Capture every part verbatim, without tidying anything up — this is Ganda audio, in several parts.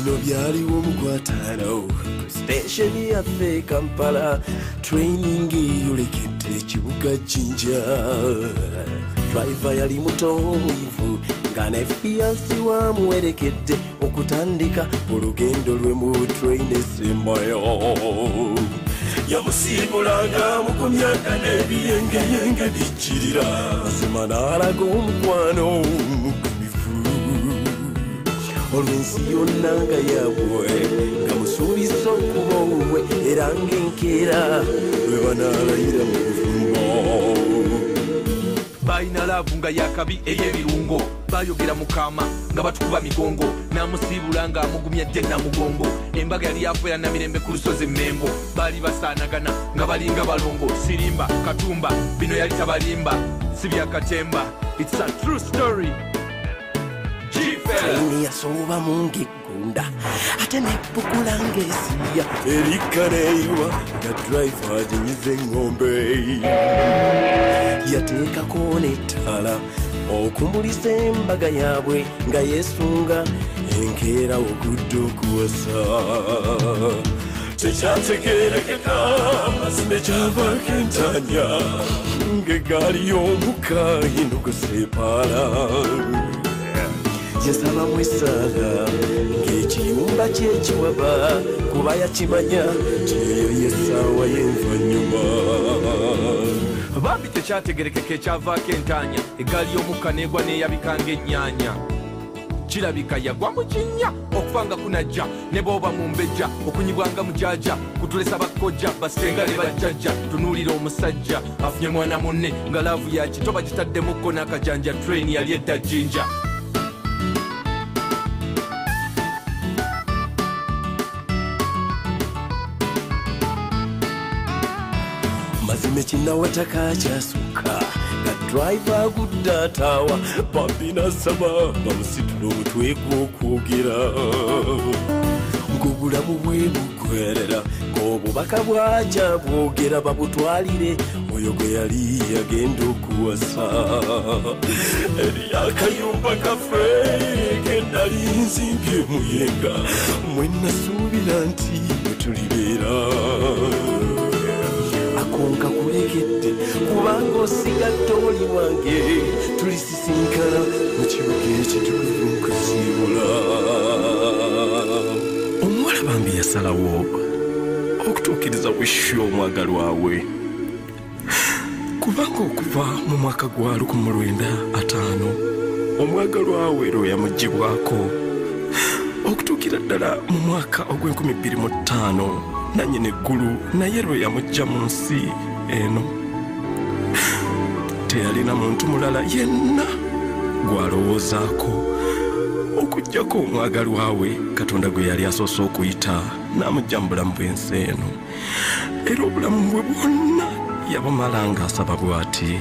bino byaliwo mu gwataano station yaffe Kampala training yolekedde ekibuga Jinja driver yali mutonyivu nga ne fiancé wamuwerekedde okutandika olugendo lwe mu train esembayo yamusiibulanga mu kumyaka n'ebiyengeyenge bijjirira mazima n'alaga omukwano olwensi yonna nga yabwe nga musuubiza okuba owuwe era ng'enkeera lwe banaalayira mu bufumbo balina laavu nga yakabi ey'ebirungo bayogera mukama nga batukuba migongo namusiibula nga amugumya dde namugongo embaga yali yafuera namirembe ku lusozi Mengo bali basaanagana nga balinga balongo sirimba katumba bino yali tabalimba si byakatemba. It's a true story. Traini yasooba mu ng'eggunda ate nebbukula ng'esiya erikka neeyiwa nga driver aginyiza eŋŋombe yateekako n'ettaala okumulisa embaga yaabwe nga yeesunga enkeera ogudde okuwasa tekyategeerekeka mazima ekyavaako entaanya ng'eggaali y'omuka inogoseepaala yasaba mwesaala ng'ekiyumba ky'ekiwaba kuba yakimanya kyeyo yessaawa y'envanyuma bambi tekyategerekeka ekyavaako entaanya eggaali y'omukka n'egwa n'eyabika ng'ennyaanya kirabika yagwa mu kinnya okufa nga kunajja ne bw'oba mu mbejja okunyibwanga mujaja kutulesa bakkojja basenga ne bajjajja tunuulira omusajja afunye mwana munne nga laavu yakito bagitaddemukko n'akajanja train yali edda Jinja. mazima ekinnawataka kyasukka nga driver agudde ataawa bambi nasaba bamusitula omutwe gw'okwogera ng'obulamu bwe bugwerera ng'obubaka bwaja bwogera babutwalire oyo gwe yali yagenda okuwasa eri akayumba kaffe ke nali nzimbye muyenga mwe nasuubira nti mwe tulibeera akonka kulekedde kubanga osigadde oli wange tulisisinkana mu kibuga ekitukuvu nkusiibula. Omuwala bambi yasalawo okutuukiriza wishu omwagalwa we kubanga okuva mu mwaka gwa lukumi mu lwenda ataano omwagalwa we lwe yamuggyibwako okutuukira ddala mu mwaka ogw'enkumi bbiri mu ttaano nannyini eggulu naye lwe yamugya mu nsi eno teyalina muntu mulala yenna gw'alowoozaako okuggyako omwagalwa we Katonda gwe yali asoose okuyita n'amugya mu bulamu bw'ensi eno era obulamu bwe bwonna yabumala ng'asaba bw'ati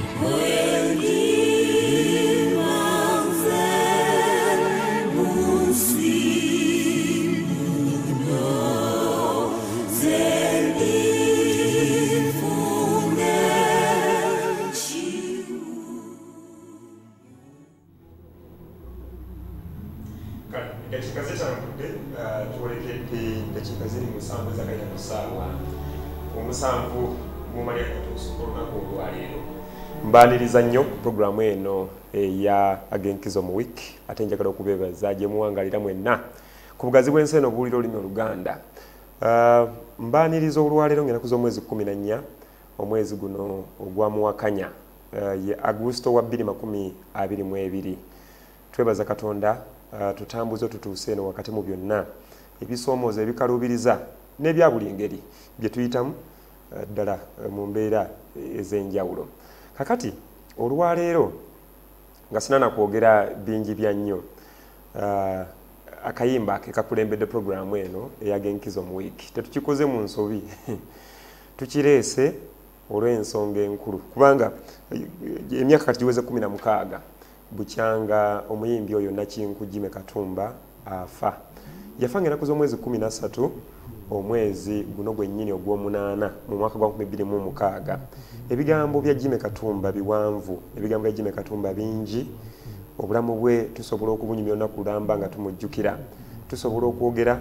mbaniriza nnyo programu eno eya agenkizo mu week ate njagala okubeebaza gye muwangalira mwenna ku bugazi bw'ensi eno buwulira olulimi Oluganda. Uh, mbaniriza olwaleero ng'ennaku z'omwezi kumi na nnya omwezi guno ogwa Muwakanya uh, ye Agusto wa bbiri makumi abiri mu ebiri. Twebaza Katonda uh, tutambuze tutuuse eno wakati mu byonna ebisoomooza ebikaluubiriza n'ebya buli ngeri bye tuyitamu ddala uh, mu mbeera ez'enjawulo. Kakati olwaleero nga sinana kwogera bingi bya nnyo uh, akayimba ke kakulembedde programu eno eyagenkizo mu week tetukikoze mu nsobi tukireese olw'ensonga enkulu kubanga emyaka kati giweze kumi na mukaaga bukyanga omuyimbi oyo Nakinku Jime Katumba afa yafa ng'ennaku z'omwezi kumi na ssatu omwezi guno gwennyini ogw'omunaana mu mwaka gwa nkumi bbiri mu mukaaga. Ebigambo bya Jime Katumba biwanvu, ebigambo bya Jime Katumba bingi, obulamu bwe tusobola okubunyumya olunaku lulamba nga tumujjukira. tusobola okwogera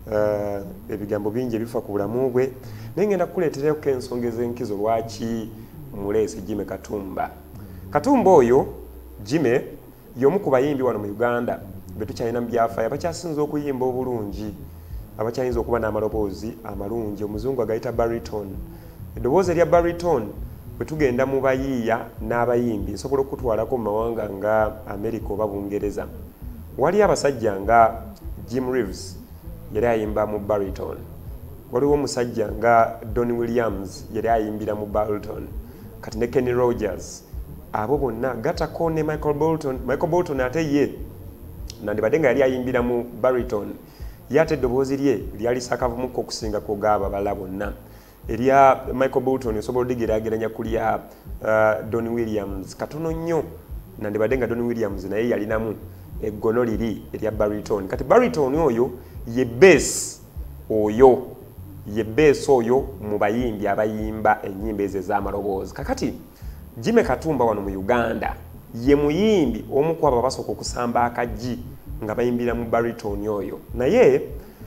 uh, ebigambo bingi ebifa ku bulamu bwe naye ngenda kukuleeterako ensonga ez'enkizo lwaki muleese Jimmy Katumba. Katumba oyo Jimmy y'omu ku bayimbi wano mu Uganda be tukyalina mu byafaayo abakyasinza okuyimba obulungi, abakyayinza okuba n'amaloboozi amalungi, omuzungu agayita baritone. Eddoboozi erya baritone bwe tugenda mu bayiiya n'abayimbi nsobola okutwalako mu mawanga nga America oba Bungereza. Wali abasajja nga Jim Reeves yali ayimba mu baritone, waliwo omusajja nga Don Williams yali ayimbira mu baritone, kati ne Kenny Rogers, abo bonna gatako ne Michael Bolton. Michael Bolton ate ye nandibadde nga yali ayimbira mu baritone, ye ate eddoboozi lye lyali sakavumuko okusinga ku gaaba bala bonna. Erya Michael Bolton osobola odigeraageranya ku lya uh, Don Williams katono nnyo, nandibadde nga Don Williams naye yalinamu eggono liri erya baritone. Kati baritone oyo ye bass oyo ye bass oyo mu bayimbi abayimba ennyimba ezo ez'amaloboozi. Kakati Jimmy Katumba wano mu Uganda ye muyimbi omu ku abo abasooka okusamba akaggi nga bayimbira mu baritone oyo. Naye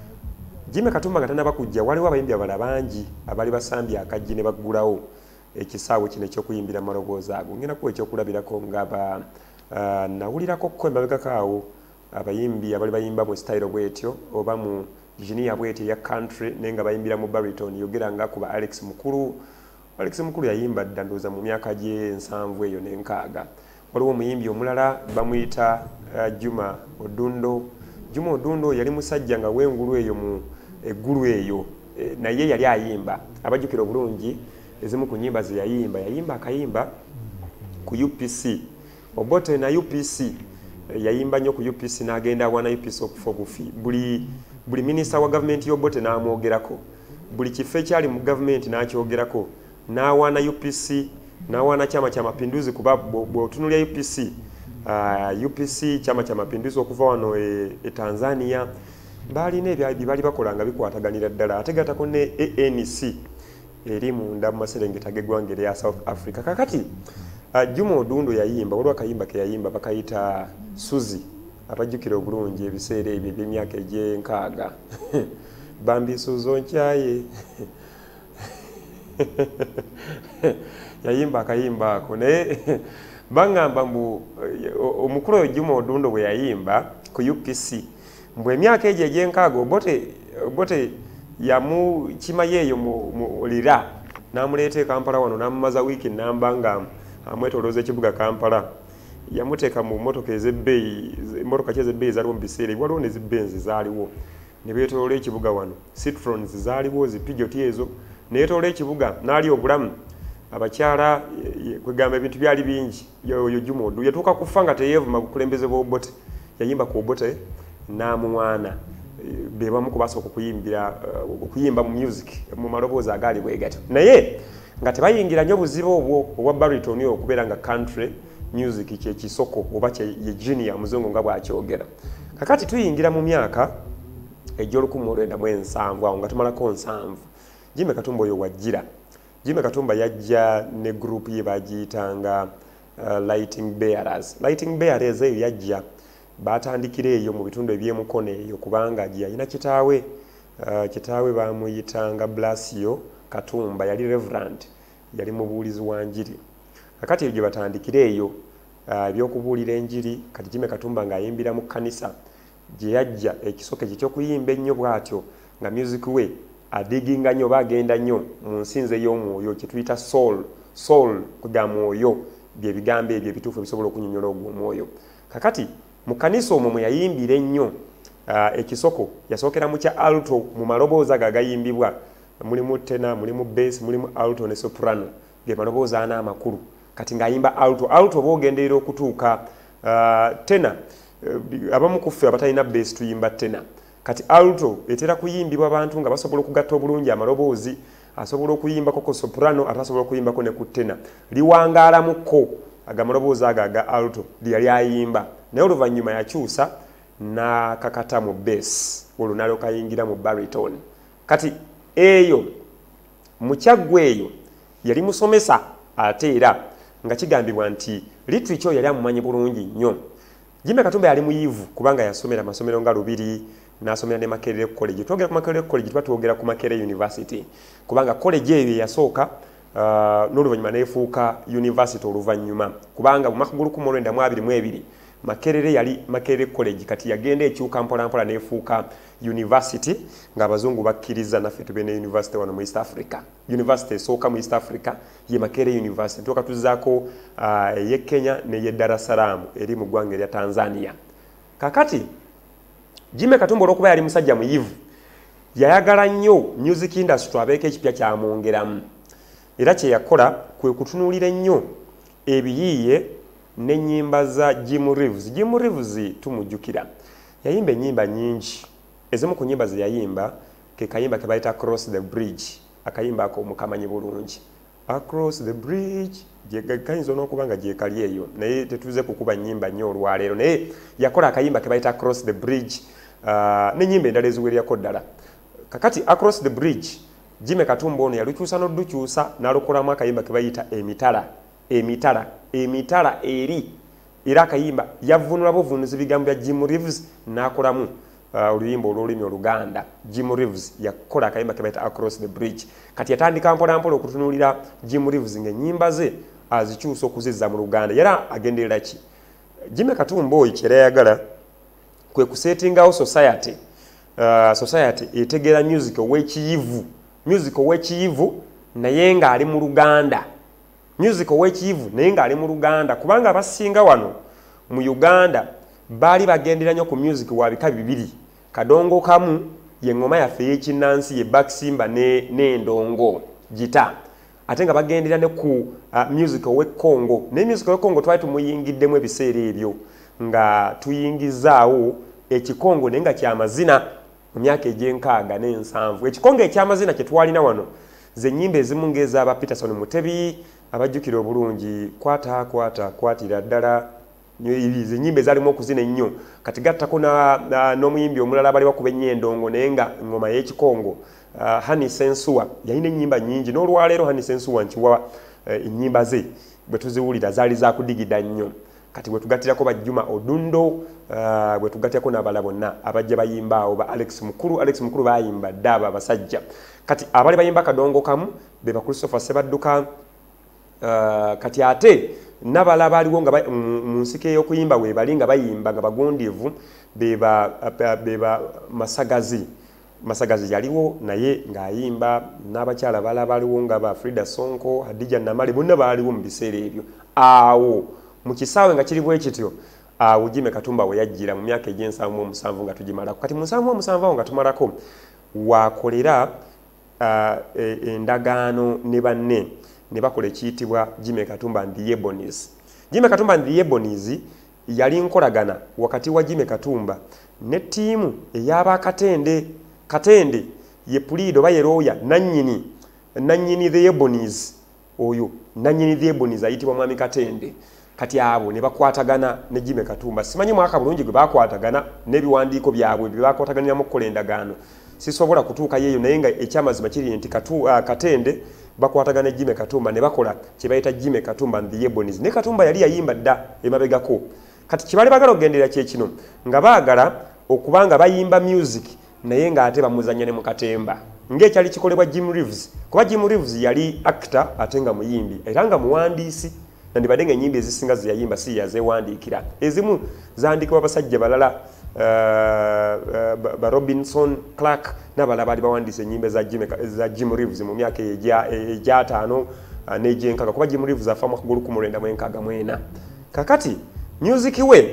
Jimmy Katumba nga tanaba kujja waliwo abayimbi abalala bangi abali basambye akaggi ne baggulawo ekisaawe kino ekyokuyimbira maloboozi ago. Ngenda kuwa ekyokulabirako nga ba uh, nawulirako ko emabegakaawo abayimbi abali bayimba mu style bwetyo oba mu jinia bwetyo ya country naye nga bayimbira mu baritone, yogera nga kuba Alex Mukulu. Alex Mukulu yayimba ddandoza mu myaka gye nsanvu eyo n'enkaaga. Waliwo omuyimbi omulala bamuyita uh, Juma Odundo. Juma Odundo yali musajja nga wengulu eyo mu eggulu eyo e, naye yali ayimba. Abajjukira obulungi ezimu ku nnyimba ze yayimba, yayimba akayimba ku U P C Obote na U P C e, yayimba nnyo ku U P C n'agenda awana U P C okufa obufi. Buli buli minisita wa gavumenti y'Obote n'amwogerako, buli kifo ekyali mu gavumenti n'akyogerako, n'awana U P C n'awana Chama cha Mapinduzi kuba bw'otunulya U P C uh, U P C Chama cha Mapinduzi okuva wano e, e Tanzania balina ebyo bali bakola nga bikwataganira ddala ate gatako ne A N C eri munda mu maserengeta g'eggwanga erya South Africa. Kakati uh, Juma Odundo yayimba waliwo akayimba ke yayimba bakayita Suzi, abajjukira obulungi ebiseera ebyo eby'emyaka egy'enkaaga bambi suzo nkyaye yayimba akayimba ako naye bangamba mbu omukulu oyo Juma Odundo bwe yayimba ku U P C mbwe emyaka egyo egy'enkaaga Obote Obote yamukima yeeyo mu lira n'amuleeta e Kampala wano n'amumaza wiiki namba nga amwetolooza ekibuga Kampala. Yamuteeka mu mmotoka ez'ebbeeyi, emmotoka ki ez'ebbeeyi zaaliwo mu biseera ebyo, waliwo ne zibbenzi zaaliwo ne beetoloola ekibuga wano, Citrons zaaliwo, zipijoti ezo neetoloola ekibuga n'ali obulamu. Abakyala kwegamba ebintu byali bingi. Oyo Juma Odundo yatuuka kufa nga teyeevuma bukulembeze bw'Obote, yayimba ku Obote n'amuwaana. Be bamu ku basooka okuyimbira okuyimba mu music mu maloboozi agaali bwe gatyo, naye nga tebayingira nnyo buzibu obwo obwa baritone okubeera nga country music kyekisoko oba ye junior muzungu nga bw'akyogera. Kakati tuyingira mu myaka egy'olukumi mu lwenda mu ensanvu awo nga tumalako nsanvu. Jimmy Katumba oyo wajjira. Jimmy Katumba yajja ne group ye bagiyitanga uh, Lighting Bearers. Lighting Bearers eyo yajja batandikira eyo mu bitundu eby'emukono eyo kubanga gye yalina kitaawe uh, kitaawe bamuyitanga Blasio Katumba, yali reverend, yali mubuulizi wa njiri. Kakati eyo gye batandikira eyo ebyokubuulira uh, enjiri. Kati Jimmy Katumba ng'ayimbira mu kkanisa gye yajja ekisoke kye ky'okuyimba ennyo bw'atyo nga music we adiginga nnyo bagenda nnyo mu nsinze y'omwoyo kye tuyita soul. Soul kuga mwoyo bye bigambo ebyo ebituufu ebisobola okunyonyola ogwo omwoyo. Kakati mu kanisa omwo mwe yayimbira ennyo uh, ekisoko yasookera mu kya alto mu maloboozi ago agayimbibwa, mulimu tenor, mulimu bass, mulimu alto ne soprano, ge maloboozi ana amakulu. Kati ng'ayimba alto. Alto boogenderera okutuuka uh, tenor uh, abamu ku ffe abatalina bass tuyimba tenor. Kati alto etera kuyimbibwa abantu nga basobola okugatta obulungi amaloboozi, asobola okuyimbako ku soprano ate asobola okuyimbako ne ku tenor. Liwangaalamukko agamaloboozi ago aga alto lye yali ayimba, naye oluvannyuma yakyusa n'akakata mu bass, olwo n'alyoka ayingira mu baritone. Kati eyo mukyagwe eyo yali musomesa ate era nga kigambibwa nti literature yali amumanyi bulungi nnyo. Jimmy Katumba yali muyivu kubanga yasomera amasomero nga Lubiri, n'asomera ne Makerere College. Twogera ku Makerere College tuba twogera ku Makerere University kubanga college eyo yasooka uh, n'oluvannyuma n'efuuka university oluvannyuma kubanga mu mwaka gw'olukumi olwenda mu abiri mu ebiri Makerere yali Makerere College kati yagenda ekyuka mpola mpola n'efuuka university ng'abazungu bakkiriza naffe tube ne university wano mu East Africa. University esooka mu East Africa ye Makerere University tuka tuzaako uh, ye Kenya ne ye Dar es Salaam eri mu ggwanga erya Tanzania. Kakati Jimmy Katumba olw'okuba yali musajja muyivu yayagala nnyo music industry abeeko ekipya kyamwongeramu era kye yakola kwe kutunuulira ennyo ebiyiiye n'ennyimba za Jim Reeves. Jim Reeves tumujjukira yayimba ennyimba nnyingi, ezimu ku nnyimba ze yayimba ke kayimba ke bayita Across the Bridge, akayimba ako mukamanyi bulungi. Across the Bridge kayinza n'okuba nga gye kali eyo naye tetuze kukuba nnyimba nnyo olwaleero, naye yakola akayimba ke bayita Across the Bridge uh, n'ennyimba endala eziwererako ddala. Kakati Across the Bridge Jimmy Katumba ono yalukyusa n'oddukyusa n'alukolamu akayimba ke bayita emitala emitala emitala eri era akayimba yavunula buvunuzi bigambo bya Jim Reeves n'akolamu uh, oluyimba olw'olulimi Oluganda. Jim Reeves yakola akayimba ke bayita Across the Bridge. Kati yatandika mpola mpola okutunuulira Jim Reeves ng'ennyimba ze azikyusa okuzizza mu Luganda. Yera agenderera ki? Jimmy Katumba oyo kyera yagala kwe kusetingawo society uh, society etegeera music ow'ekiyivu music ow'ekiyivu naye ng'ali mu Luganda. Music ow'ekiyivu naye ng'ali mu Luganda kubanga abasinga wano mu Uganda baali bagendera nnyo ku music wa bika bibiri. Kadongo kamu ye ngoma yaffe y'ekinnansi ye Baksimba ne n'endongo gita, ate nga bagendera ne ku uh, music ow'Ekongo. Ne music ow'Ekongo twali tumuyingiddemu ebiseera ebyo nga tuyingizaawo ekikongo naye nga kyamazina mu myaka egy'enkaaga n'ensanvu. Ekikongo ekyamazina kye twalina wano ze nnyimba ezimu ng'ez'aba Peterson Mutebi abajjukira obulungi kwata kwata kwatira ddala ze nnyimba ezalimu okuzina ennyo. Kati gattako n'omuyimbi omulala abali bakuba ennyendongo naye nga ngoma y'ekikongo uh, Hani Sensuwa yalina ennyimba nnyingi n'olwaleero Hani Sensuwa nkiwa ennyimba uh, ze bwe tuziwulira zaali zakudigida nnyo. Kati bwe tugattirako Bajjuma Odundo uh, bwe tugattirako n'abala bonna abajja bayimba awo ba Alex Mukulu Alex Mukulu bayimba dda abo abasajja. Kati abali bayimba Kadongo kamu be ba Christopher Sebadduka uh, kati ate n'abala baaliwo nga mu nsiko ey'okuyimba we bali nga bayimba nga bagondiivu beba beba Masagazi. Masagazi yaliwo naye ng'ayimba n'abakyala bala baaliwo nga ba Frida Sonko Hadija Namale bonna baaliwo mu biseera ebyo. Awo mu kisaawe nga kiri bwe kityo awo Jimmy Katumba we yajjira mu myaka egy'ensanvu mu omusanvu nga tugimalako. Kati mu nsanvu mu omusanvu awo nga tumalako wakolera uh, endagaano ne banne ne bakola ekiyitibwa Jimmy Katumba and the Ebonies. Jimmy Katumba and the Ebonies yali nkolagana wakati wa Jimmy Katumba ne ttiimu ey'aba Katende. Katende ye puliido bayeroya nannyini nannyini the Ebonies oyo nannyini the Ebonies ayitibwa mwami Katende. Kati abo ne bakwatagana ne Jimmy Katumba. Simanyi mwaka bulungi gwe bakwatagana n'ebiwandiiko byabwe bye bakwataganiramu okukola endagaano. Sisobola kutuuka yeeyo naye nga ekyamazima kiri nti katu, uh, Katende bakwatagana ne Jimmy Katumba ne bakola kye bayita Jimmy Katumba and the Ebonies. Ne Katumba yali yayimba dda emabegako. Kati kibali bagala okugendera kye kino nga baagala okubanga bayimba music naye nga ate bamuzanya ne mu katemba ng'ekyali kikolebwa Jim Reeves. Kuba Jim Reeves yali actor ate nga muyimbi era nga muwandiisi nandibadde nga ennyimba ezisinga ze yayimba si yazeewandiikira. Ezimu zaandikibwa basajja balala uh, uh, ba Robinson Clark n'abalala baali bawandiisa ennyimba za Jim, za Jim Reeves mu myaka egy'ataano uh, n'egy'enkaaga kuba Jim Reeves afa mwaka gw'olukumi olwenda mu enkaaga mu ena. Kakati music we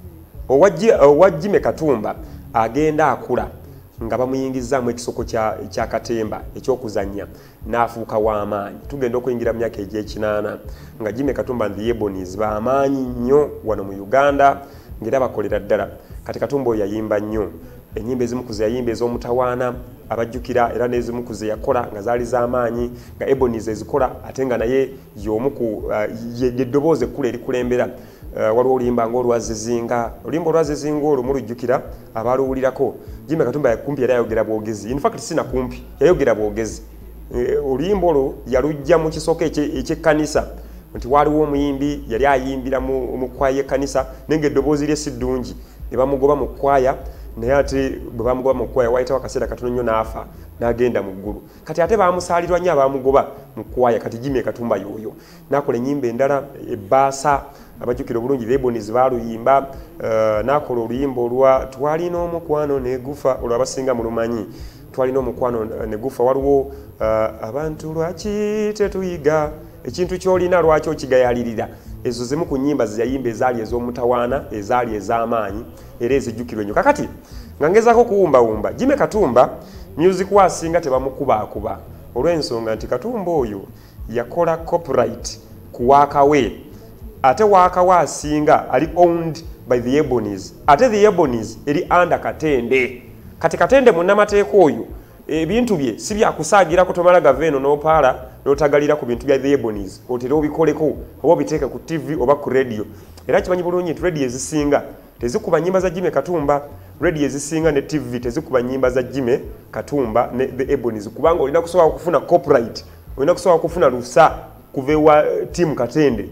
owa Jimmy Katumba agenda akula nga bamuyingizaamu ekisoko kya, kya katemba ekyokuzannya n'afuuka w'amaanyi. Tugenda okuyingira mu myaka egy'ekinaana nga Jimmy Katumba and the Ebonies b'amaanyi nnyo wano mu Uganda ng'era bakolera ddala. Kati Katumba oyo yayimba nnyo ennyimba ezimu ku ze yayimba ez'omutawaana abajjukira era n'ezimu ku ze yakola nga zaali z'amaanyi nga Ebonies ezikola ate nga naye y'omu ku uh, yeddoboozi ekkulu erikulembera. Uh, waliwo oluyimba ng'olwazizinga oluyimba olwazizinga olwo mulujjukira abaluwulirako. Jimmy Katumba yakumpi era yayogera bwogezi, in fact sina kumpi yayogera bwogezi. E, oluyimba olwo yalujja mu kisoko eky'ekkanisa nti waliwo omuyimbi yali ayimbira mu kwaya y'ekkanisa naye ng'eddoboozi lye si ddungi ne bamugoba mu kwaya naye ate bwe bamugoba mu kkwaya wayitawo akaseera katono nnyo n'afa n'agenda mu ggulu. Kati ate baamusaalirwa nnyo abamugoba mu kkwaya, kati Jimmy Katumba y'oyo n'akola ennyimba endala ebbaasa abajjukira obulungi Lebonies baaluyimba, uh, n'akola oluyimba olwa twalina omukwano negufa olwo abasinga mu lumanyi twalina omukwano negufa. Waliwo uh, abantu lwaki tetuyiga ekintu ky'olina lwaki okigayalirira. Ezo zimu ku nnyimba ze yayimba ezaali ez'omutawaana ezaali ez'amaanyi era ezijjukirwa ennyo. Kakati nga ngezaako kuwumbawumba Jimmy Katumba music wasinga tebamukubaakuba olw'ensonga nti Katumba oyo yakola copyright ku waakawe, ate waakawe asinga ali owned by the Ebonies, ate the Ebonies eri under Katende. Kati Katende munnamateeka oyo ebintu bye si byakusaagira kutomala gaveno n'opaala n'otagalira ku bintu bya the Ebonies otera obikoleko oba obiteeke ku T V oba ku radio. Era kimanyi bulungi nti radio ezisinga tezikuba nnyimba za Jimmy Katumba, radio ezisinga ne T V tezikuba nnyimba za Jimmy Katumba ne the Ebonies, kubanga olina kusobola kufuna copyright, olina kusobola kufuna lusa kuva ewa team Katende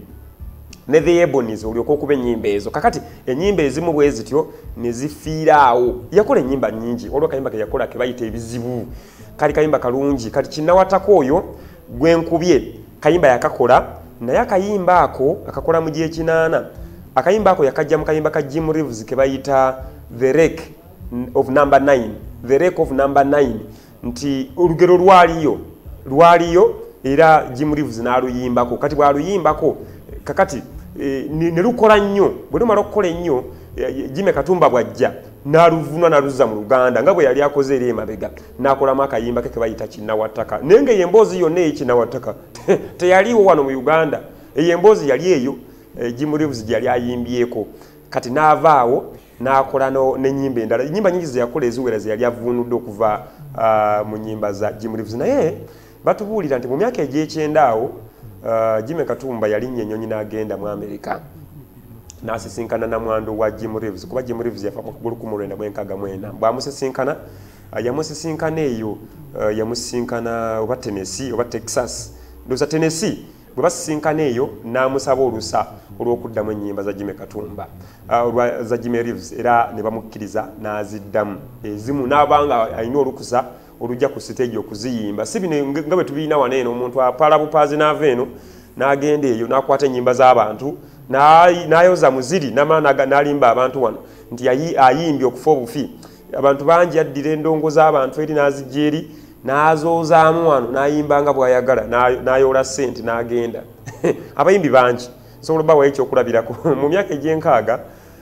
ne the Ebonies olyoka okuba ennyimba ezo. Kakati ennyimba ezimu bwe zityo ne zifiiraawo. Yakola ennyimba nnyingi, olwo kayimba ke yakola ke bayita ebizibu kali kayimba kalungi. Kati kinnawatako oyo gwenkubye kayimba yakakola, naye akayimba ako akakola mu gy'ekinaana. Akayimba ako yakajja mu kayimba ka Jim Reeves ke bayita The Wreck of Number nine, The Wreck of Number nine, nti olugero lwaliyo lwaliyo era Jim Reeves n'aluyimbako. Kati bw'aluyimbako kakati e, ne lukola nnyo, bwe lumala okukola ennyo Jimmy Katumba bw'ajja n'aluvunwa n'aluzza mu Luganda nga bwe yali akoze eri emabega n'akolamu akayimba ke ke bayita Kinnawataka. Naye nga emboozi yonna ey'Kinnawataka teyaliwo wano mu Uganda, eyo emboozi yali eyo e, Jim Reeves gye yali ayimbyeko. Kati n'avaawo n'akola n'ennyimba endala. Ennyimba nnyingi ze yakola eziwera ze yali avvuunudde okuva uh, mu nnyimba za Jim Reeves. Naye batubuulira nti mu myaka egy'ekyenda awo Uh, Jimmy Katumba yalinnya ennyonyi n'agenda mu Amerika n'asisinkana na mwando wa Jim Reeves, kuba Jim Reeves yafa mu lukumi lwenda mu nkaaga mwenda. Bw'amusisinkana uh, yamusisinkana eyo uh, yamusisinkana oba Tennessee oba Texas, ndowooza Tennessee. Bwe basisinkana eyo n'amusaba olusa olw'okuddamu ennyimba za Jimmy Katumba uh, za Jimmy Reeves, era ne bamukkiriza n'aziddamu ezimu n'abanga alina olukusa olujja ku stage okuziyimba. Si bino nga bwe tubiina wano eno omuntu apaala bupaazi n'ava eno n'agenda eyo n'akwata ennyimba z'abantu n'ayoza muziri n'alimba abantu wano nti ayimbye okufa obufi. Abantu bangi addira endongo z'abantu eri n'azijja eri n'azoozaamu wano n'ayimba nga bw'ayagala n'ayoola ssente n'agenda. Abayimbi bangi nsobola obbawayo ekyokulabirako. Mu myaka egy'enkaaga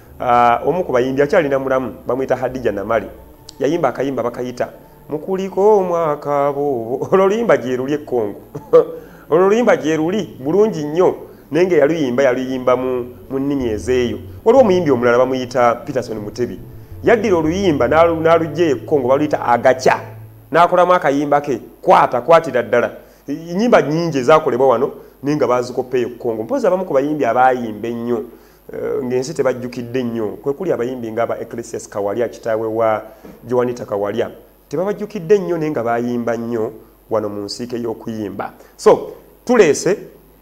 omu ku bayimbi akyalina mulamu bamuyita Hadija Namali, yayimba akayimba bakayita mukuliko omwaka bo. Olwo luyimba gye luli ekkongo olwo luyimba gye luli bulungi nnyo, naye nga yaluyimba yaluyimba mu nnimi ezeeyo. Waliwo omuyimbi omulala bamuyita Peterson Mutebi, yaddira oluyimba n'alugja ekkongo baluyita Agacha, n'akolamu akayimba ke kwata kwatira ddala. Ennyimba nnyingi ezaakolebwa wano naye nga baazikoppeeyo ekkongo. Mpozi abamu ku bayimbi abaayimba ennyo ng'ensi tebajjukidde nnyo kwe kuli abayimbi ng'aba Ecclesias Kawalya kitaawe wa Joanita Kawalya, tebabajjukidde nnyo naye nga bayimba nnyo wano mu nsiike y'okuyimba. So tuleese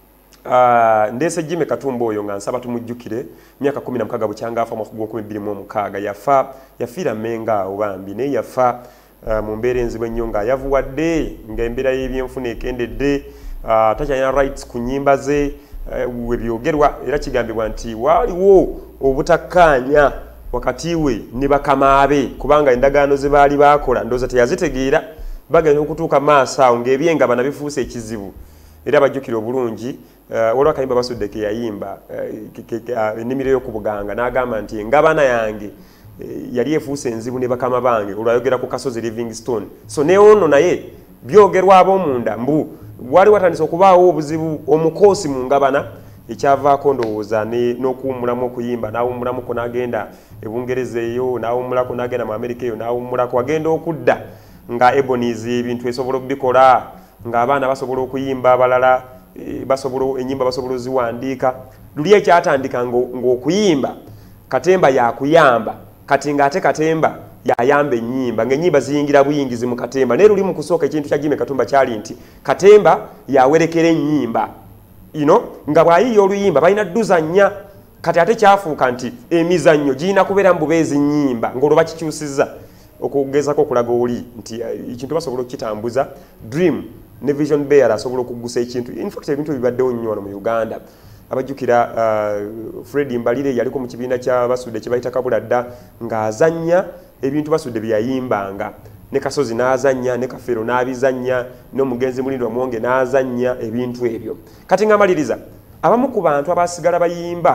uh, ndeese Jimmy Katumba oyo nga nsaba tumujjukire myaka kumi na mukaaga bukyanga afa mu gw'okumi bbiri mu mukaaga. Yafa yafiira Mmenga awo bambi, naye yafa uh, mu mbeera enzibu ennyo nga yavuwadde ng'embeera y'ebyenfuna ekendedde, uh, takyalina rights ku nnyimba ze uh, we byogerwa, era kigambibwa nti waaliwo obutakkaanya wakati we ne bakama be, kubanga endagaano ze baali bakola ndowooza teyazitegeera, bagenda okutuuka maaso awo ng'ebyenga bana bifuuse ekizibu. Era bajjukira obulungi uh, waliwo akayimba basudde ke yayimba ennimiro uh, y'oku Buganga n'agamba nti engabana yange uh, yali efuuse enzibu ne bakama bange, olwayogera ku kasozi Livingstone. So ne ono naye byogerwa ab'omunda mbu wali watandise okubaawo obuzibu omukoosi mu ngabana, ekyavaako ndowooza n'okuwummulamu okuyimba, n'awummulamuko n'agenda e Bungereza eyo, n'awummulako n'agenda mu Amerika eyo, n'awummulako agenda okudda nga Ebonies ebintu esobola okubikola, ng'abaana basobola okuyimba, abalala e, basobola ennyimba basobola oziwandiika. Luli ekyatandika ng'okuyimba Katemba yakuyamba, kati ng'ate Katemba yayamba ennyimba, ng'ennyimba ziyingira buyingizi mu Katemba. Naye luli mu kusooka ekintu kya Jimmy Katumba kyali nti Katemba yawerekera ennyimba ino nga bw'ayiiya oluyimba balina dduza nnya kati ate kyafuuka nti emizannyo girina kubeera mu bubeezi nnyimba ng'olwo bakikyusizza okugezako okulaga oli nti ekintu basobola okukitambuza dream ne vision bearer asobola okuggusa ekintu infact ebintu bibaddewo nnyo wano mu Uganda abajjukira uh, Fred Mbalire yaliko mu kibiina kya basudde kye bayita Kabuladda ng'azannya ebintu basudde bye yayimbanga ne Kasozi n'azannya ne Kafeero n'abizannya n'omugenzi Mulindwa Mwonge n'azannya ebintu ebyo kati ng'amaliriza abamu ku bantu abasigala bayimba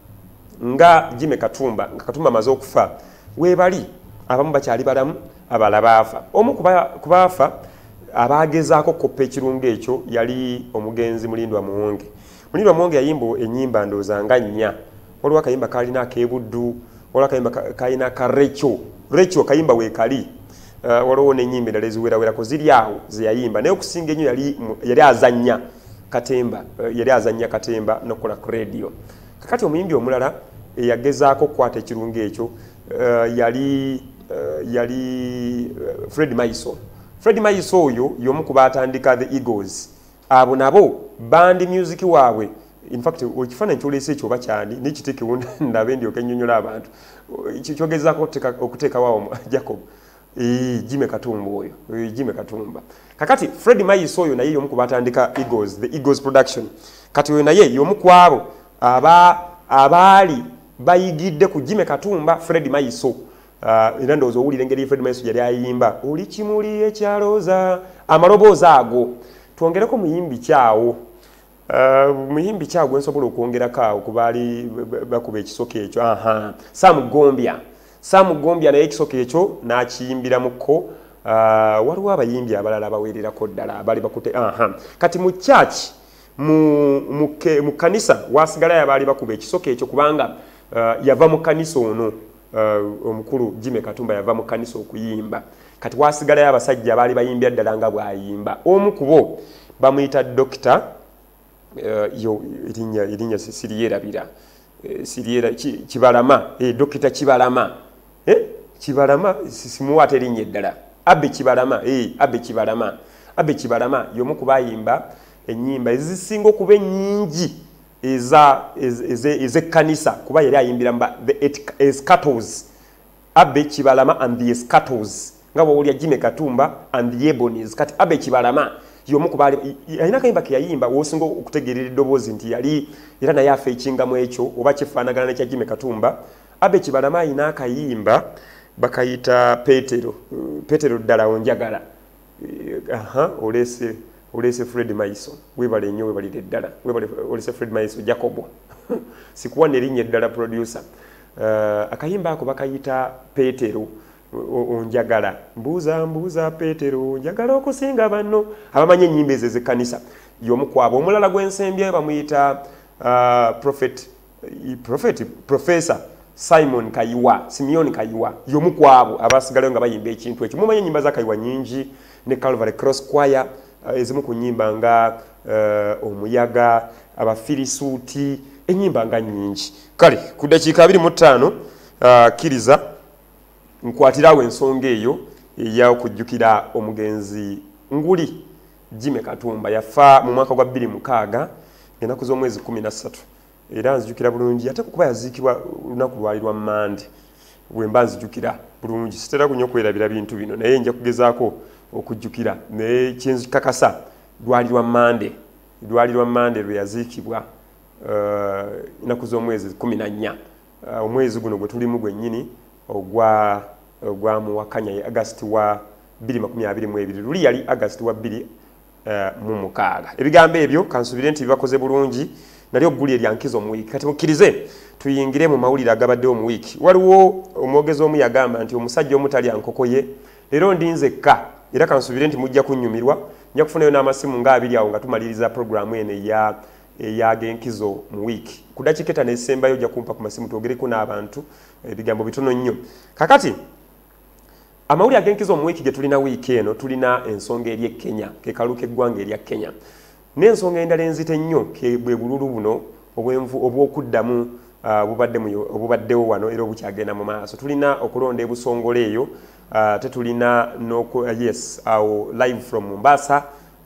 nga Jimmy Katumba nga Katumba amaze okufa weebali abamu bakyali balamu abala baafa omu ku baafa abagezaako koppa ekirungo ekyo yali omugenzi Mulindwa Mwonge Mulindwa Mwonge yayimba ennyimba ndooza nga nnya waliwo akayimba kalina ak'ebuddu waliwo akayimba kalina ka Recho Recho kayimba weekali uh, waliwo n'ennyimba endala eziwerawerako ziri awo ze yayimba naye okusinga ennyo yali, yali azannya katemba uh, yali azannya katemba n'okukola ku radio kakati omuyimbi omulala eyagezaako okukwata ekirungo ekyo uh, yali uh, yali uh, Fred Maiso Fred Maiso oyo y'omu ku baatandika the Eagles abo nabo bandi music waabwe in fact okifaananyi kyoleese ekyo oba kyandi nekiteekewo ndabe ndyoke nnyonnyola abantu kyogezaako okuteekawo Jacob Jimmy Katumba oyo Jimmy Katumba kakati Fred Maiso oyo naye y'omu ku baatandika Eagles the Eagles production kati oyo naye y'omu ku abo aba abaali bayigidde ku Jimmy Katumba Fred Maiso era uh, ndowooza owulira engeri Fred Maiso yali ayimba oli kimuli ekyalooza amaloboozi ago twongereko muyimbi kyawo uh, muyimbi kyawo gwe nsobola okwongerako awo kubaali bakuba ekisoka ekyo aha Sam Gombya Sam Gombya naye ekisoka ekyo n'akiyimbiramuko uh, waliwo abayimbi abalala baweererako ddala abali bakute aha kati mu church mu, mu, mu kanisa wasigalayo abaali bakuba ekisoka ekyo kubanga uh, yava mu kanisa ono uh, omukulu Jimmy Katumba yava mu kanisa okuyimba kati wasigalayo abasajja abaali bayimbya ddala nga bw'ayimba omu kubo bamuyita Dokita uh, yo erinnya erinnya siriyerabira e, siriyera Kibalama e, Dokita Kibalama eh Kibalama simuwate erinnya eddala Abe Kibalama eh Abe Kibalama Abe Kibalama y'omu ku bayimba ennyimba ezisinga okuba ennyingi eza ez'ekkanisa kuba yali ayimbira mba the Escatos Abe Kibalama and the Escatos nga bw'owulya Jimmy Katumba and the Ebonies kati Abe Kibalama y'omu ku baali alina akayimba ke yayimba w'osinga okutegeerera eddoboozi nti yali era naye afa ekingamu ekyo oba kifaanagana n'ekya Jimmy Katumba Abe Kibalama alina akayimba bakayita Petero Petero ddala onjagala aha olese olese Fred Maiso webale nnyo webalire ddala webale olese Fred Maiso Jacobo sikuwa nerinnya eddala producer uh, akayimba ako bakayita Petero onjagala mbuuza mbuuza Petero njagala okusinga banno abamanyi ennyimba ezo ez'ekkanisa y'omu kwabo omulala gw'ensembye bamuyita uh, prophet prophet professor Simon Kayiwa Simeon Kayiwa y'omu kwabo abasigalayo nga bayimba ekintu ekyo mumanyi ennyimba za Kayiwa nnyingi ne Calvary Cross Choir uh, ezimu ku nnyimba nga uh, omuyaga abafirisuuti ennyimba nga nnyingi kale ku ddakiika abiri mu ttaano uh, kiriza nkwatirawo ensonga eyo ey'okujjukira omugenzi nguli Jimmy Katumba yafa mu mwaka gwa bbiri mukaaga ennaku z'omwezi kkumi na ssatu era nzijukira bulungi ate kuba yaziikibwa lunaku lwali lwa Mande bwe mba nzijukira bulungi sitera kunnyo okwerabira bintu bino naye nja kugezaako okujjukira naye kyenzikakasa lwali lwa Mande lwali lwa Mande lwe yaziikibwa ennaku z'omwezi kkumi na nnya omwezi guno gwe tulimu gwennyini ogwa ogwa muwakanya ye August wa bbiri makumi abiri mu ebiri luli yali August wa bbiri uh, mu mukaaga ebigambo ebyo kansubire nti bibakoze bulungi nalyo gguli eryankizo mu wiiki kati mukkirize tuyingire mu mawulire agabaddewo mu wiiki waliwo omwogezi omu yagamba nti omusajja omutalya nkoko ye leero ndinzekka era kansubire nti mujja kunnyumirwa nja kufunayo n'amasimu nga abiri awo nga tumaliriza programu eno eya eyagenkizo mu wiiki ku dakiika etaano ezisembayo ojja kumpa ku masimu twogereko n'abantu ebigambo bitono nnyo kakati amawulire agenkizo mu wiiki ge tulina wiiki eno tulina ensonga eri e Kenya ke kaluka eggwanga erya Kenya n'ensonga endala enzite nnyo bwe bululu buno obw'okuddamu obubaddewo wano era obukyagenda mu maaso tulina okulonda ebusongole eyo ate tulina yes awo live from Mombasa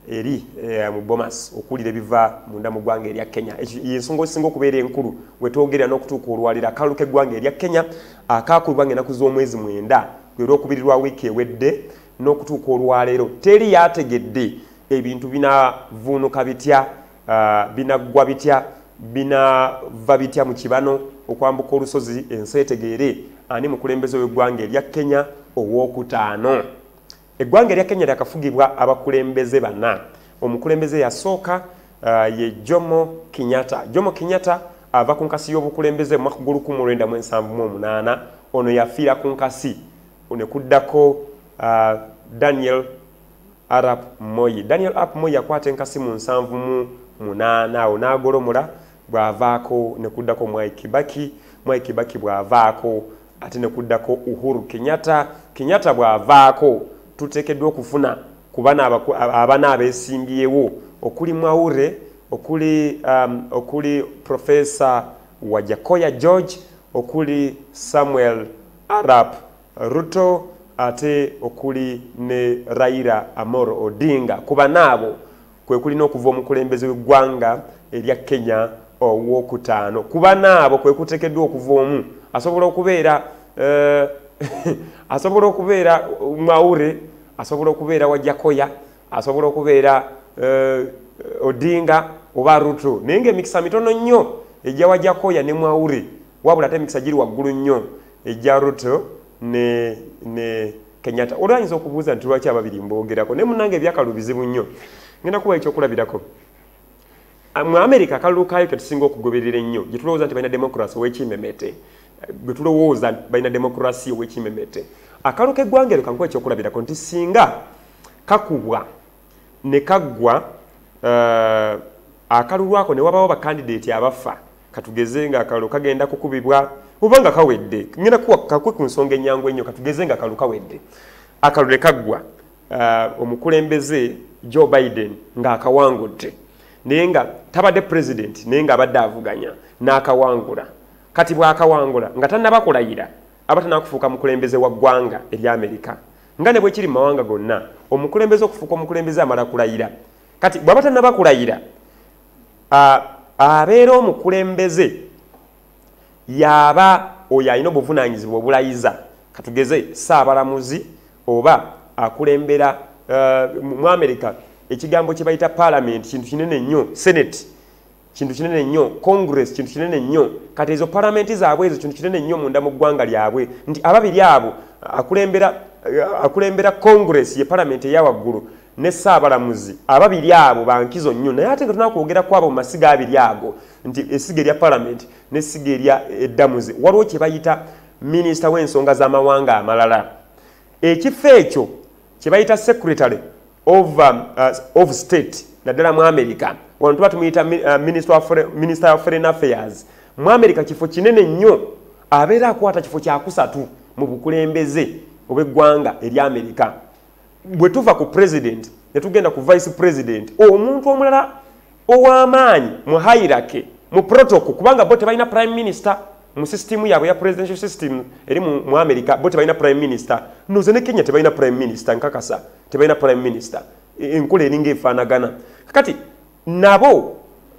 eri e, mu Bomas okulira biva munda mu ggwanga erya Kenya. Ensonga esinga okubeera enkulu wetwogerera n'okutuuka olwaliro akalu k'eggwanga erya Kenya akaakulibwa ennaku z'omwezi mwenda lwe lw'okubirirwa wiiki ewedde n'okutuuka olwaleero teri yategedde ebintu binavuunuka bitya uh, binaggwa bitya binava bitya mu kibano okwambuka olusozi ensi etegeere ani mukulembeze w'eggwanga erya Kenya ow'okutaano. Eggwanga erya Kenya lyakafugibwa abakulembeze bana. Omukulembeze yasooka uh, ye Jomo Kenyatta. Jomo Kenyatta ava ku nkasi y'obukulembeze mu mwaka gw'olukumi lwenda mu ensanvu mu omunaana. Ono yafiira ku nkasi ne kuddako uh, Daniel Arap Moi. Daniel Arap Moi yakwata enkasi mu nsanvu mu munaana awo n'agolomola bw'avaako ne kuddako Mwai Kibaki. Mwai Kibaki bw'avaako ate ne kuddako Uhuru Kenyatta. Kenyatta bw'avaako tuteekeddwa okufuna ku bana abana abeesimbyewo okuli Mwaure okuli um, okuli Professor Wajakoya George okuli Samuel Arap Ruto ate okuli ne Raila Amolo Odinga. Ku bana abo kwe kulina okuva omukulembeze w'eggwanga erya Kenya ow'okutaano. Ku bana abo kwe kuteekeddwa okuva omu asobola okubeera uh, asobola okubeera Mwaure, asobola okubeera Wajakoya, asobola okubeera uh, Odinga oba Ruto. Naye ng'emikisa mitono nnyo ejja Wajakoya ne Mwaure, wabula ate emikisa giri waggulu nnyo ejja Ruto ne ne Kenyatta. Olwayinza okubuuza nti lwaki ababiri mboogerako naye munnange ebyakalu bizibu nnyo. Ngenda kuba ekyokulabirako. Mu America akalulu kaayo ketusinga okugoberera ennyo gye tulowooza nti balina demokrasi ow'ekimemete. Gwe tulowooza balina demokrasi ow'ekimemete. Akalu k'eggwanga eryo kankuwa ekyokulabirako nti singa kakubwa ne kaggwa uh, akalulu ako ne wabawo bakandidate abafa katugeze nga akalu kagenda kukubibwa ubanga kawedde. Ngenda kuwa kakwe ku nsonga ennyangu ennyo katugeze nga akalu kawedde. Akalu ne kaggwa uh, omukulembeze Joe Biden nga akawangudde naye nga tabadde president naye nga abadde avuganya n'akawangula. Kati bw'akawangula nga tannabakulayira aba tannakufuuka mukulembeze wa ggwanga erya Amerika. Nga ne bwe kiri mu mawanga gonna omukulembeze okufuuka omukulembeze amala kulayira. Kati bw'aba tannabakulayira abeera omukulembeze yaba oyo alina obuvunaanyizibwa obulayiza katugeze saabalamuzi oba akulembera uh, mu Amerika ekigambo kye bayita parliament kintu kinene nnyo, senate kintu kinene nnyo, congress kintu kinene nnyo. Kati ezo parliament zaabwe ezo kintu kinene nnyo munda mu ggwanga lyabwe nti ababiri abo akulembera akulembera congress ye parliament eyawaggulu ne saabalamuzi ababiri abo bankizo nnyo. Naye ate nga tunakwogera kwabo mu masiga abiri ago nti esiga erya parliament n'essiga erya eddamuzi waliwo kye bayita minisita w'ensonga z'amawanga amalala. Ekifo ekyo kye bayita secretary of, um, uh, of state naddala mu America wano tuba tumuyita uh, minister, of, minister of foreign affairs. Mu America kifo kinene nnyo abeera akwata kifo kyakusatu mu bukulembeze obw'eggwanga erya America. Bwe tuva ku president ne tugenda ku vice president omuntu omulala ow'amaanyi mu hierarchy mu protocol kubanga bo tebalina prime minister mu system yaabwe ya presidential system eri mu, mu America bo tebalina prime minister. Noze ne Kenya tebalina prime minister nkakasa tebalina prime minister. Enkola eringa efaanagana. Kakati nabo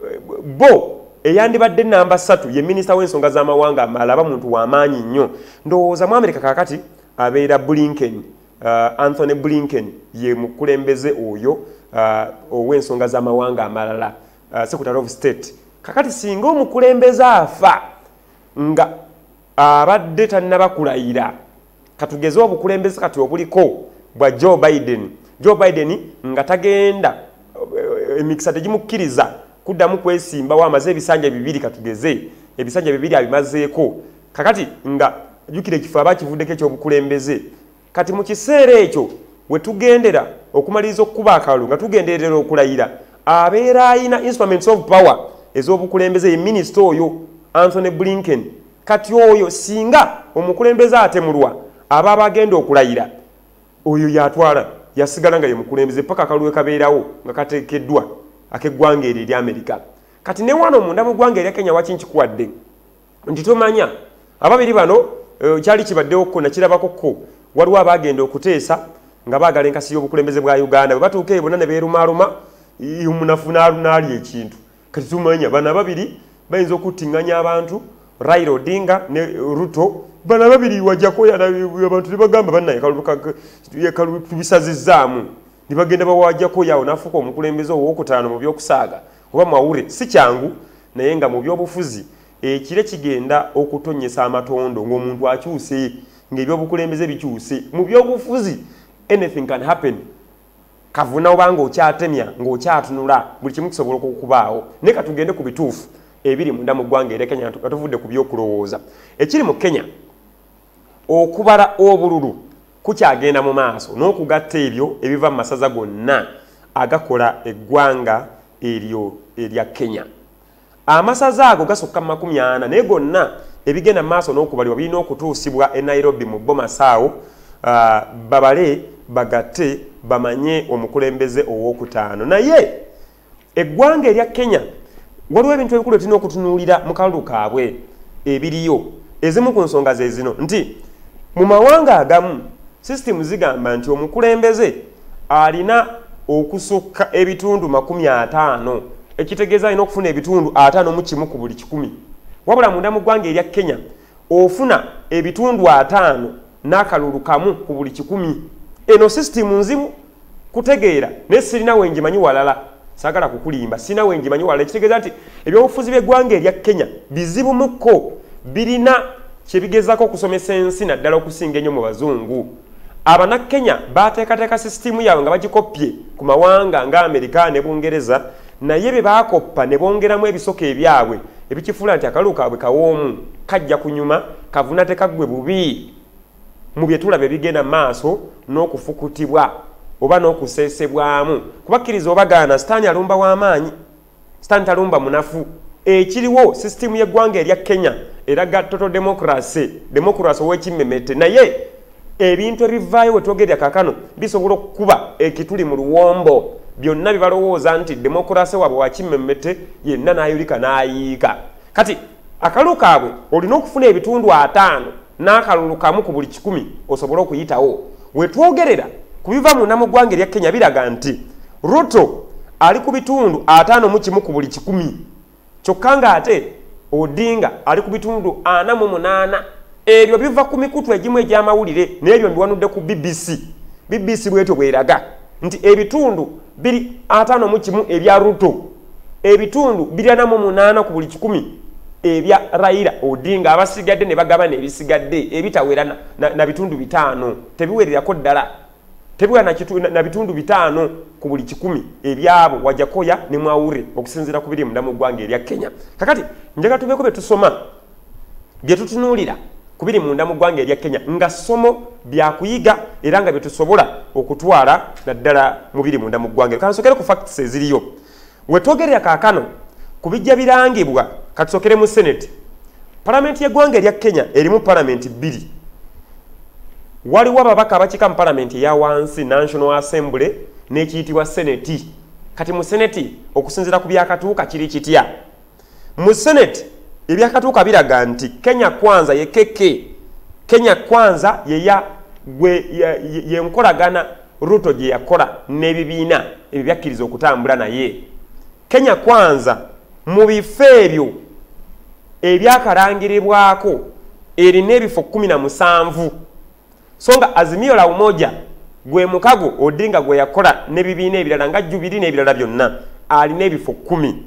bo eyandibadde namba ssatu ye minisita w'ensonga z'amawanga amalala muntu w'amaanyi nnyo. Ndowooza mu America kakati abeera Blinken, uh, Anthony Blinken ye mukulembeze oyo uh, ow'ensonga z'amawanga amalala, uh, Secretary of State. Kakati singa omukulembeze afa nga abadde tannabakulayira katugeze obukulembeze kati obuliko bwa Joe Biden. Joe Biden nga tagenda emikisa tegimukkiriza kuddamu kwesimbawo amaze ebisanja bibiri katugeze ebisanja bibiri abimazeeko. Kakati nga jukire ekifo abakivuddeko ekyobukulembeze. Kati mu kiseera ekyo we tugendera okumaliriza okukuba akalulu nga tugenderera okulayira abeera ayina instruments of power ez'obukulembeze ye minisita oyo Anthony Blinken. Kati oyo singa omukulembeze atemulwa aba bagenda okulayira oyo yatwala yasigala nga ye mukulembeze paka akalulu kabeerawo nga kateekeddwa ak'eggwanga eryo erya America. Kati ne wano munda mu ggwanga erya Kenya waki nkikuwadde nti tomanya ababiri bano uh, kyali kibaddewo ko nakirabako ko waliwo abagenda okuteesa nga baagala enkasi y'obukulembeze bwa Uganda bwe batuuka ebona ne beerumaluma omunafuna alunaalya ekintu kati tumanya bana babiri bayinza okuttinganya abantu Raila Odinga ne Ruto bana babiri wajjakoya abantu ne bagamba bannaye kalu tubisazizaamu ne bagenda bawajjakoya awo n'afuuka omukulembeze ow'okutaano mu by'okusaaga oba Mawure si kyangu naye nga mu by'obufuzi ekire kigenda okutonnyesa amatondo ng'omuntu akyuse ng'ebyobukulembeze bikyuse mu by'obufuzi anything can happen kavuna obanga okyatemya ng'okyatunula buli kimu kisobola okukubaawo naye katugende ku bituufu ebiri munda mu ggwanga era Kenya katuvudde ku by'okulowooza ekiri mu Kenya okubala obululu kukyagenda mu maaso n'okugatta ebyo ebiva mu masaza gonna agakola eggwanga eryo erya Kenya amasaza ago gasukka makumi ana naye gonna ebigenda mu maaso n'okubalibwa birina okutuusibwa e Nairobi mu Bomasaawo uh, babale bagatte bamanye omukulembeze ow'okutaano naye eggwanga erya Kenya waliwo ebintu ebikulu tulina okutunuulira mu kalulu kaabwe ebiriyo ezimu ku nsonga ze zino nti mu mawanga agamu sisitemu zigamba nti omukulembeze alina okusukka ebitundu makumi ataano ekitegeeza alina okufuna ebitundu ataano mu kimu ku buli kikumi wabula munda mu ggwanga erya Kenya ofuna ebitundu ataano n'akalulu kamu ku buli kikumi eno sisitemu nzimu kutegeera naye sirina wenjimanyi walala sagala kukulimba sina wenjimanyi walala ekitegeeza nti ebyobufuzi by'eggwanga erya Kenya bizibu mukko birina kyebigezako okusomesa ensi naddala okusinga ennyo mu bazungu abana Kenya bateekateeka sisitemu yaabwe nga bagikopye ku mawanga nga Amerika ne Bungereza naye bye baakoppa ne bongeramu ebisoko ebyabwe ebikifuula nti akalulu kaabwe kawoomu kajja kunyuma kavuna tekaggwe bubi mu bye tulaba ebigenda maaso n'okufukutibwa oba n'okuseesebwamu kubakkiriza obagaana sitaani alumba w'amaanyi sitaani talumba munafu ekiriwo sisitemu y'eggwanga erya Kenya eraga total democracy democracy ow'ekimmemete naye ebintu ebivaayo we twogerera kaakano bisobola okukuba ekituli mu luwombo byonna bibalowooza nti democracy waabwe wakimmemete yenna n'ayulika n'ayiika kati akalulu kaabwe olina okufuna ebitundu ataano n'akalulu kamu ku buli kikumi osobola okuyitawo we twogerera ku biva munda mu ggwanga erya Kenya biraga nti Ruto ali ku bitundu ataano mu kimu ku buli kikumi kyokka ng'ate Odinga ali ku bitundu ana mu munaana ebyo biva ku mikutu egimu egy'amawulire n'ebyo mbiwanudde ku B B C B B C bwetyo bweraga nti ebitundu biri ataano mu kimu ebya Ruto ebitundu biri ana mu munaana ku buli kikumi ebya Raila Odinga abasigadde ne bagabana ebisigadde ebitawera na, na, na bitundu bitaano tebiwererako ddala tebiwa na, kitu, na, na bitundu bitaano ku buli kikumi ebyabo Wajakoya ne Mawure okusinziira ku biri munda mu ggwanga erya Kenya kakati njaga tubeeko bye tusoma bye tutunuulira ku biri munda mu ggwanga erya Kenya nga somo byakuyiga era nga bye tusobola okutwala naddala mu biri munda mu ggwanga kansokere ku facts eziriyo we twogerera kaakano ku bijja birangibwa katusokere mu Senate Palamenti y'eggwanga erya Kenya erimu palamenti bbiri waliwo ababaka abakika mu palamenti eya wansi National Assembly n'ekiyitibwa Senate kati mu Senate okusinziira ku byakatuuka kiri kitya mu Senate ebyakatuuka biraga nti Kenya Kwanza ye keke Kenya Kwanza ye ya gwe yenkolagana Ruto gye yakola n'ebibiina ebyo byakkiriza okutambula naye Kenya Kwanza mu bifo ebyo ebyakalangirirwako erina ebifo kumi na musanvu so nga Azimio la Umoja gwe mukago Odinga gwe yakola n'ebibiina ebirala nga Jubilee n'ebirala byonna alina ebifo kumi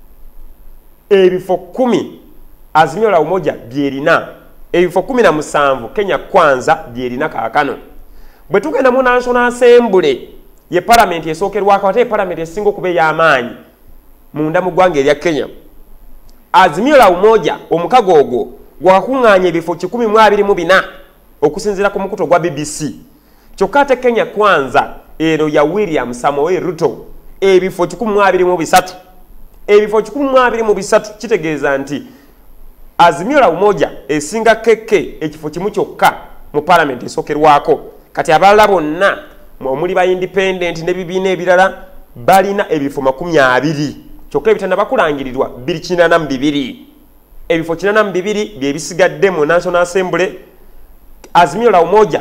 ebifo kumi Azimio la Umoja byerina ebifo kumi na musanvu Kenya Kwanza byerina kaakano bwe tugenda mu National Assembly ye palamenti esookerwako ate palamenti esinga okuba ey'amaanyi munda mu ggwanga erya Kenya Azimio la Umoja omukago ogwo gwakuŋŋaanya ebifo kikumi mu abiri mu bina okusinziira ku mukuto gwa B B C kyokka ate Kenya Kwanza ero ya William Samoei Ruto ebifo kikumi mu abiri mu bisatu ebifo kikumi mu abiri mu bisatu kitegeeza nti Azimio la Umoja esinga keke ekifo kimu kyokka mu palamenti esookerwako kati abalala bonna omuli ba independent n'ebibiina ebirala balina ebifo makumi abiri kyokka ebitanda bakulangirirwa biri kinaana mu bibiri ebifo kinaana mu bibiri bye bisigadde mu National Assembly Azimio la Umoja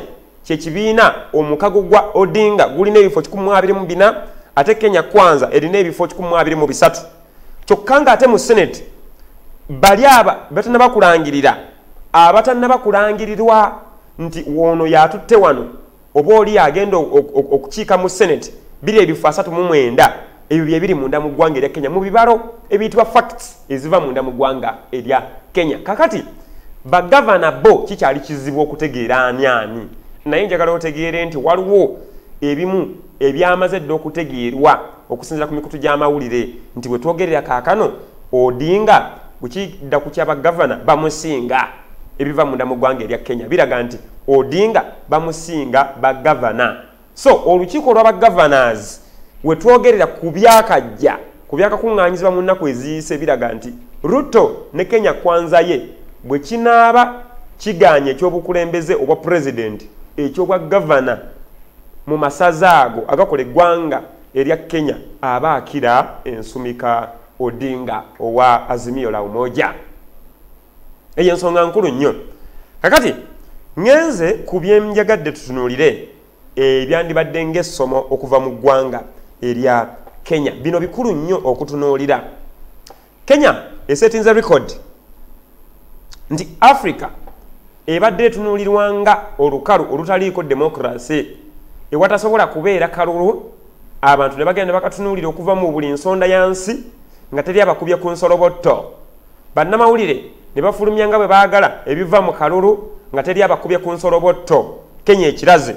kye kibiina omukago gwa Odinga gulina ebifo kikumi mu abiri mu bina ate Kenya Kwanza erina ebifo kikumi mu abiri mu bisatu kyokka nga ate mu Senate bali aba batannaba kulangirira abatannaba kulangirirwa nti wono yatutte wano oba oli agenda okukiika mu Senate biri ebifo asatu mu mwenda ebyo bye biri munda mu ggwanga erya Kenya mu bibalo ebiyitibwa facts eziva munda mu ggwanga erya Kenya. Kakati bagavana bo kikyali kizibu okutegeera ani ani naye njagala otegeere nti waliwo ebimu ebyamaze dde okutegeerwa okusinziira ku mikutu gy'amawulire nti bwe twogerera kaakano Odinga bukidda ku kyabagavana bamusinga ebiva munda mu ggwanga erya Kenya biraga nti Odinga bamusinga bagavana. So olukiiko lw'abagovernors we twogerera ku byakajja ku byakakuŋŋaanyizibwa mu nnaku eziyise biraga nti Ruto ne Kenya Kwanza ye bwe kinaaba kiganye ekyobukulembeze obwa president ekyobwa gavana mu masaza ago agakola eggwanga erya Kenya aba akira ensumika Odinga owa Azimio la Umoja. Eyo ensonga nkulu nnyo. Kakati ngenze ku byemjagadde tutunuulire ebyandibadde ng'essomo okuva mu ggwanga erya Kenya. Bino bikulu nnyo okutunuulira. Kenya esetinze record nti Africa ebadde etunuulirwanga olukalu olutaliiko demokrasi ewatasobola kubeera kalulu abantu ne bagenda bakatunuulira okuva mu buli nsonda yansi nga teri abakubye ku nsolobotto bannamawulire ne bafulumya nga bwe baagala ebiva mu kalulu nga teri abakubye ku nsolobotto. Kenya ekiraze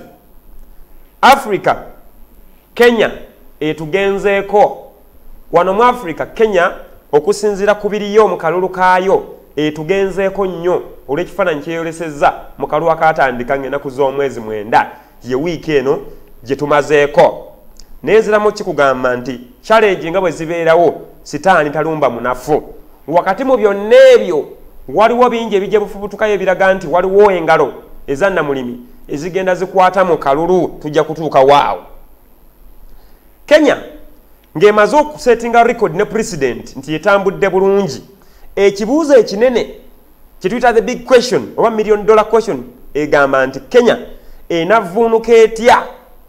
Africa Kenya etugenzeeko wano mu Africa Kenya okusinziira ku biriyo mu kalulu kaayo etugenzeeko nnyo olw'ekifaananyi kyeyolesezza mu kalulu akaatandika ng'ennaku z'omwezi mwenda ye wiiki eno gye tumazeeko. Neeziramu kikugamba nti challenge nga bwe zibeerawo sitaani talumba munafu. Wakati mu byonna ebyo waliwo bingi ebijja bufubutukayo ebiraga nti waliwo engalo ezannamulimi ezigenda zikwata mu kalulu tujja kutuuka waawo. Kenya ng'emaze okusetinga record ne president nti yetambudde bulungi ekibuuzo ekinene kye tuyita the big question oba million dollar question egamba nti Kenya enavvuunuka etya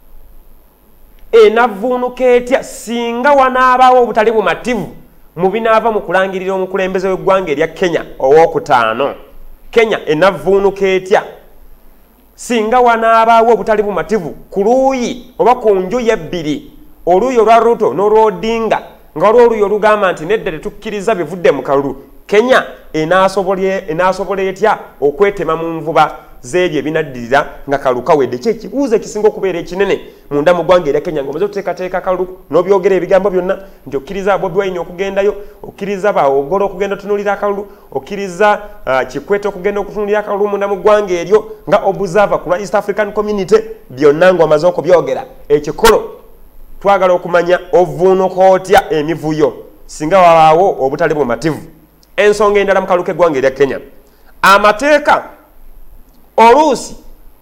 enavvuunuka etya singa wanaabawo obutali bumativu mu binaava mu kulangirira omukulembeze w'eggwanga erya Kenya owookutaano. Kenya enavvuunuka etya singa wanaabawo obutali bumativu ku luuyi oba ku njuyi ebbiri oluuyi olwa Ruto n'olwa Odinga nga waliwo oluuyi olugamba nti nedda tetukkiriza bivudde mu kalulu. Kenya enaasobola etya okwetema mu nvuba z'ebyo ebinaddirira nga kalulu kawedde? Kyekibuuzo ekisinga okubeera ekinene munda mu ggwanga erya Kenya ng'omaze okuteekateeka kalulu n'obyogera ebigambo byonna nti okkiriza Bobi Wine okugendayo, okkiriza Bawogola okugenda otunuulira akalulu, okkiriza uh, Kikwete okugenda okutunuulira akalulu munda mu ggwanga eryo nga observer ku lwa East African Community, byonna ng'omaze okubyogera. Ekikolo twagala okumanya ovvuunuka otya emivuyo singa wabaawo obutali bumativu. Ensonga endala mu kalulu k'eggwanga erya Kenya, amateeka oluusi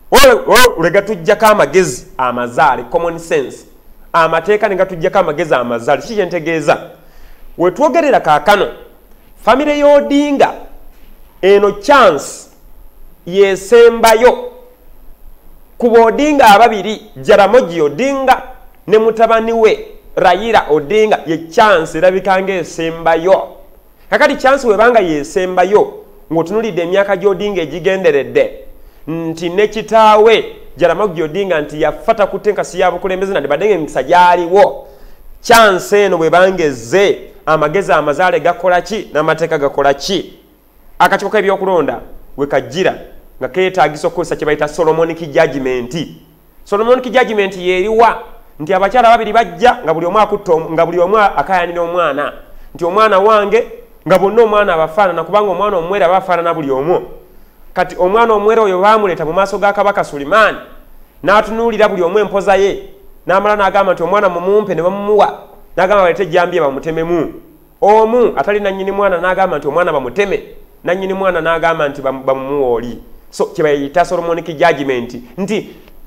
ole gatujjako amagezi amazaale common sense, amateeka ne gatujjako amagezi amazaale. Kiki kyentegeeza? We twogerera kaakano famire y'Odinga eno chance yesembayo ku Odinga ababiri, Jaramogi Odinga ne mutabani we Raila Odinga, ye chance erabika ng'esembayo. Kakati chance webanga yesembayo ng'otunulidde emyaka gy'Odinga egigenderedde nti ne kitaawe Jaramogi Odinga nti yafata kutenkasi ya bukulembeze nadi badenge emikisa gyaliwo, chance eno bwebanga ezze amagezi amazaale gakola ki n'amateeka gakola ki? Akakiiko k'ebyokulonda we kajjira nga keetaagisa okukozesa kye bayita Solomonic judgment. Solomonic judgment yeeriwa nti abakyala babiri bajja nga buli omu akutta nga buli omu akayanira omwana nti omwana wange nga bonna omwana abafaanana kubanga omwana omwera abafaanana buli omu. Kati omwana omwera oyo baamuleeta mu maaso ga Kabaka Sulimaani n'atunuulira buli omu empoza ye n'amala n'agamba nti omwana mumumpe ne bamumuwa, n'agamba baleete ejjambiya bamutememu. Omu atali nannyini mwana n'agamba nti omwana bamuteme, nannyini mwana n'agamba nti bamumuwa oli. So kye bayita Solomonic judgment nti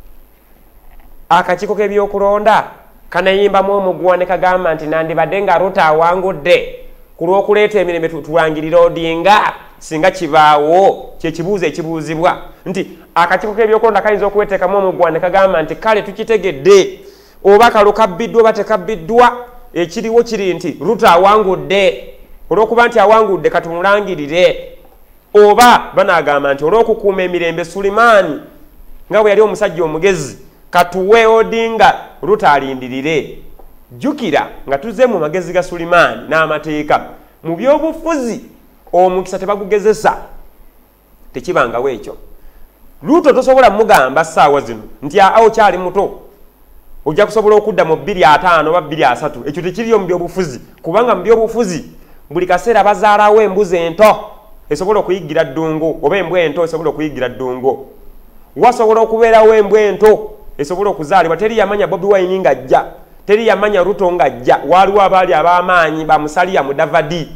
akakiiko k'ebyokulonda kanayimbamu omuguwa ne kagamba nti nandibadde nga Ruto awangudde ku lw'okuleeta emirembe tulangirira Odinga singa kibaawo. Kye kibuuzo ekibuuzibwa nti akakiiko k'ebyokulonda kayinza okweteekamu omugwa ne kagamba nti kale tukitegedde oba kalo kabbiddwa oba tekabbiddwa ekiriwo kiri nti Ruto awangudde olw'okuba nti awangudde katumulangirire oba banagamba nti olw'okukuuma emirembe Sulimaani nga bwe yali omusajja omugezi katuwe Odinga Ruto alindirire. Jukira nga tuze mu magezi ga Sulimaani n'amateeka mu byobufuzi omukisa tebagugezesa tekibangawo ekyo. Ruto tosobola mugamba ssaawa zino nti awo kyali muto ojja kusobola okudda mu bbiri ataano oba bbiri asatu ekyo tekiriyo mu byobufuzi kubanga mu byobufuzi buli kaseera bazaalawo embuzi ento esobola okuyigira ddungu oba embwa ento esobola okuyigira ddungu wasobola okubeerawo embwa ento esobola okuzaalibwa. Teri yamanya Bobi Wine ng'ajja, teri yamanya Ruto ng'ajja, waaliwo abaali ab'amaanyi bamusalya Mudavadi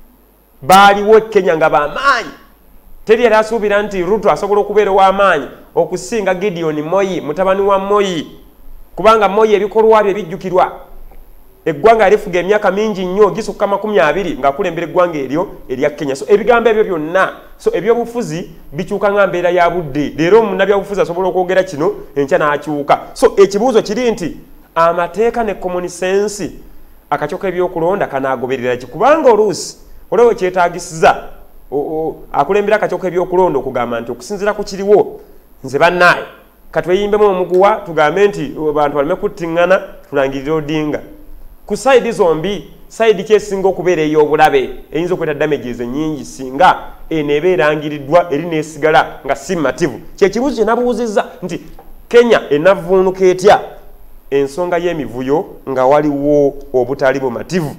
baaliwo Kenya nga b'amaanyi. Teri yali asuubira nti Ruto asobola okubeera w'amaanyi okusinga Gideon Moi mutabani wa Moi kubanga Moi ebikolwa bye bijjukirwa. Eggwanga lifuga emyaka mingi nnyo gisukka makumi abiri ng'akulembera eggwanga eryo erya Kenya. So ebigambo ebyo byonna so ebyobufuzi bikyuka nga mbeera ya budde. Leero munnabyabufuzi asobola okwogera kino enkya n'akyuka. So ekibuuzo kiri nti amateeka ne common sense akakiiko k'ebyokulonda kanaagoberera ki kubanga oluusi olwo kyetaagisiza akulembera akakiiko k'ebyokulonda okugamba nti okusinziira ku kiriwo nze bannaaye katweyimbemu omuguwa tugambe nti abantu baleme kuttiŋŋana tulangirire Odinga. Ku side zombi side kyesinga okubeera ey'obulabe eyinza okweta damages ennyingi singa eneeba erangiriddwa eri neesigala nga si mativu. Kyekibuuzo kye nabuuzizza nti Kenya enavvuunuka etya ensonga y'emivuyo nga waliwo obutali bumativu.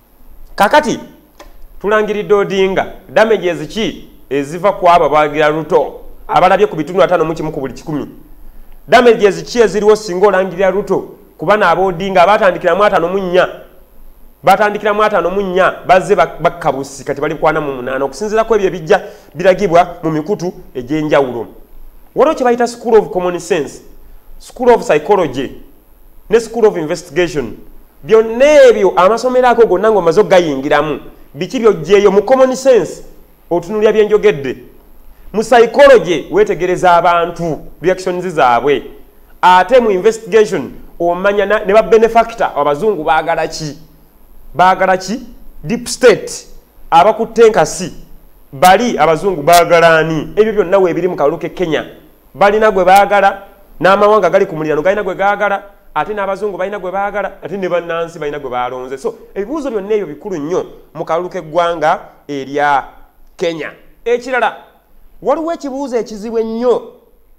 Kakati tulangiridde Odinga damages ki eziva ku abo abawagira Ruto abalabye ku bitundu ataano mu kimu ku buli kikumi. Damages ki eziriwo singa olangirira Ruto kuba n'abo Odinga abatandikira mu ataano mu nnya batandikira mu ataano mu nnya bazze bakkabusi kati bali kwana mu munaana okusinziira ku ebyo ebijja biragibwa mu mikutu egy'enjawulo. Waliwo kye bayita School of Common Sense, School of Psychology ne School of Investigation. Byonna ebyo amasomero ago gonna ng'omaze okugayingiramu biki by'oggyeeyo mu common sense otunulya byenjogedde. Mu psychology wetegereza abantu reactions zaabwe ate mu investigation omanya ne ba benefactor abazungu baagala ki baagala ki deep state abakutte enkasi bali abazungu baagala ani. Ebyo byonna weebiri mu kalulu ke Kenya balina gwe baagala n'amawanga gali ku muliraano galina gwe gaagala ate n'abazungu balina gwe baagala ate ne bannansi balina gwe baalonze. So ebibuuzo byonna ebyo bikulu nnyo mu kalulu k'eggwanga erya Kenya. Ekirala waliwo ekibuuzo ekizibu ennyo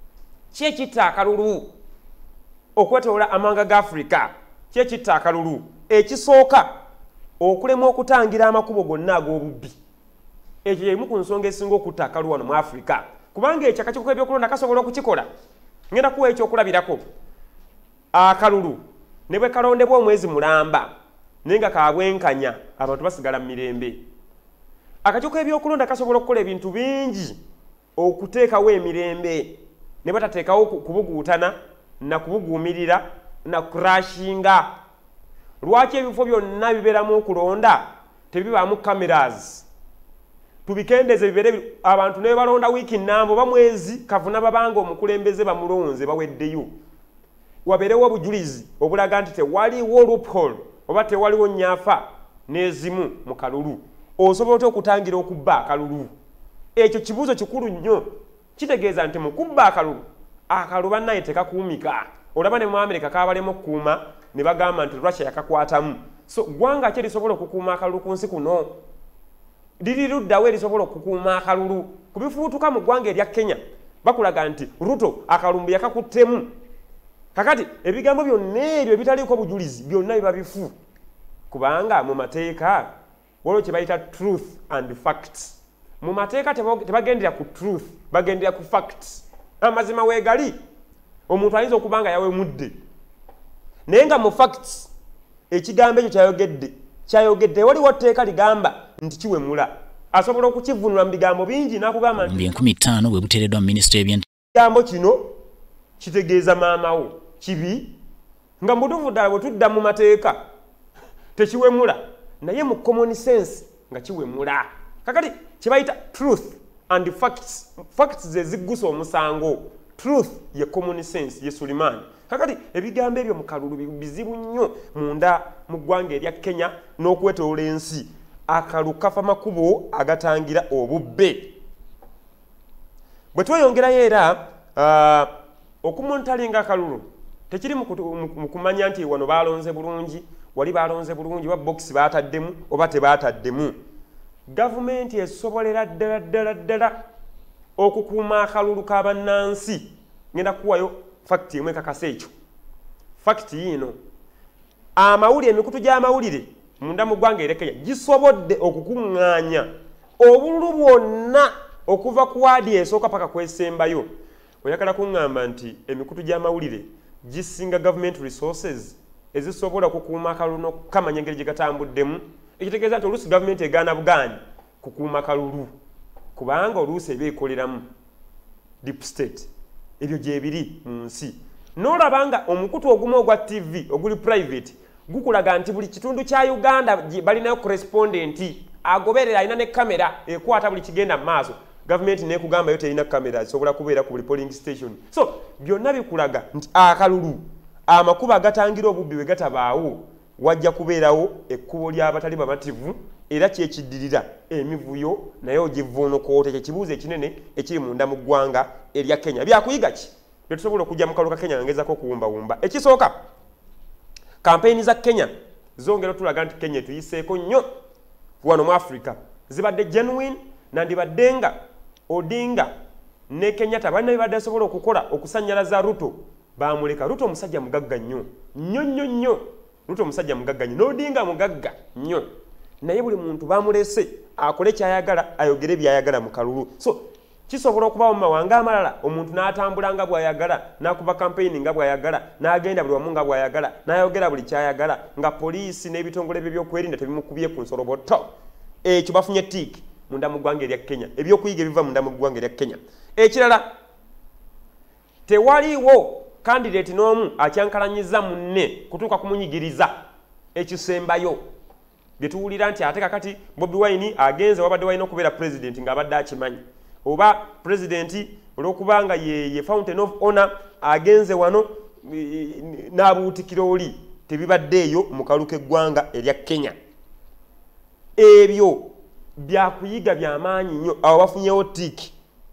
kyekitta akalulu okwetooloola amawanga ga Africa kyekitta akalulu. Ekisooka okulema okutangira amakubo gonna ag'obubbi. Ekyo y'emu ku nsonga esinga okutta akalulu wano mu Africa kubanga ekyo akakiiko k'ebyokulonda kasobola okukikola. Ngenda kuwa ekyokulabirako akalulu ne bwe kalondebwa omwezi mulamba naye nga kabwenkanya abantu basigala mu mirembe. Akakiiko k'ebyokulonda kasobola okukola ebintu bingi okuteekawo emirembe ne batateekawo kubuguutana na kubuguumirira na kurashinga. Lwaki ebifo byonna bibeeramu okulonda tebibaamu cameras tubikendeze bibeere abantu ne balonda wiiki nnamba oba mwezi kavuna babanga omukulembeze bamulonze baweddeyo wabeerewo obujulizi obulaga nti tewaliwo loophole oba tewaliwo nyaafa n'ezimu mu kalulu osobola otya okutangira okubba akalulu. Ekyo kibuuzo kikulu nnyo kitegeeza nti mu kubba akalulu akalulu bannaye tekakuumika. Olaba ne mu Amerika kaabalemu okukuuma ne bagamba nti Russia yakakwatamu. So ggwanga ki erisobola okukuuma akalulu ku nsi kuno? Liri luddawo erisobola okukuuma akalulu? Ku bifuutuka mu ggwanga erya Kenya bakulaga nti Ruto akalumbu yakakuttemu. Kakati ebigambo byonna ebyo ebitaliiko bujulizi byonna biba bifu kubanga mu mateeka waliwo kye bayita truth and facts. Mu mateeka tebagendera ku truth bagendera ku facts. Amazima weegali omuntu ayinza okuba nga yawemudde naye nga mu facts ekigambo ekyo kyayogedde kyayogedde waliwo tteeka ligamba nti kiwemula asobola okukivunula mu bigambo bingi n'akugamba nti enkumi ttaano bwe buteereddwa mu minisitule by'ebigambo kino kitegeeza maamawo kibi nga mu butuufu ddala bwe tudda mu mateeka tekiwemula naye mu common sense nga kiwemula. Kakati kye bayita truth and facts facts ze ziggusa omusango truth ye common sense ye Suleiman kakati ebigambo ebyo mu kalulu bizibu nnyo munda mu ggwanga erya Kenya n'okwetoola ensi akalu kafa makubo agatangira obubbe bwe tweyongerayo era uh, okumontalinga akalulu tekiri mu kumanya nti wano balonze bulungi wali balonze bulungi wa box bataddemu oba tebataddemu gavumenti esobolera ddala ddala ddala okukuuma akalulu k'abannansi ngenda kuwayo fakiti emwe kakasa ekyo fakiti yino amawulire emikutu gy'amawulire munda mu ggwanga erya Kenya gisobodde okukuŋŋaanya obululu bwonna okuva ku waadi esooka paka kwesembayo oyagala kuŋŋamba nti emikutu gy'amawulire gisinga government resources ezisobola okukuuma akalulu n'okukamanya engeri gye gatambuddemu ekitegeeza nti oluusi gavumenti egaana bugaanyi kukuuma kalulu kubanga oluusi eba ekoleramu deep state ebyo gyebiri mu nsi n'olabanga omukutu ogumu ogwa T V oguli private gukulaga nti buli kitundu kya Uganda balinayo correspondent agoberera alina ne kamera ekwata buli kigenda mu maaso gavumenti nekugamba yo terina kamera esobola kubeera ku buli polling station so byonna bikulaga nti akalulu amakuba agatangira obubbi bwe gatabaawo wajja kubeerawo ekkubo ly'abatali bamativu era kyekiddirira emivuyo naye ogivuunukoota ekyo kibuuzo ekinene ekiri munda mu ggwanga erya Kenya byakuyiga ki bye tusobola okujja mu kalulu ka Kenya ngezako okuwumbawumba ekisooka kampeyini za Kenya zongera tulaga nti Kenya tuyiseeko nnyo wano mu Africa zibadde genuine nandibaddenga Odinga ne Kenyatta balina bibadde asobola okukola okusannyalaza Ruto bamuleka Ruto omusajja mugagga nnyo nnyo nnyo nnyo Ruto omusajja mugagga nnyo n'Odinga mugagga nnyo naye buli muntu bamulese akole kyayagala ayogere byayagala mu kalulu so kisobola okubawo mu mawanga amalala omuntu n'atambula nga bw'ayagala n'akuba campaign nga bw'ayagala n'agenda buli wamu nga bw'ayagala n'ayogera buli kyayagala nga poliisi n'ebitongole bye by'okwerinda tebimukubye ku nsoloboto ekyo bafunye tiiki munda mu ggwanga erya Kenya ebyokuyiga ebiva munda mu ggwanga erya Kenya ekirala tewaliwo candidate n'omu akyankalanyiza munne kutuuka kumunyigiriza ekisembayo bye tuwulira nti ate kakati Bobi Wine agenze wabadde walina okubeera president ng'abadde akimanyi oba president olw'okubanga ye, ye fountain of honor agenze wano n'abuutikira oli tebibaddeeyo mu kalu k'eggwanga erya Kenya ebyo byakuyiga byamaanyi nnyo abo bafunyewo tiiki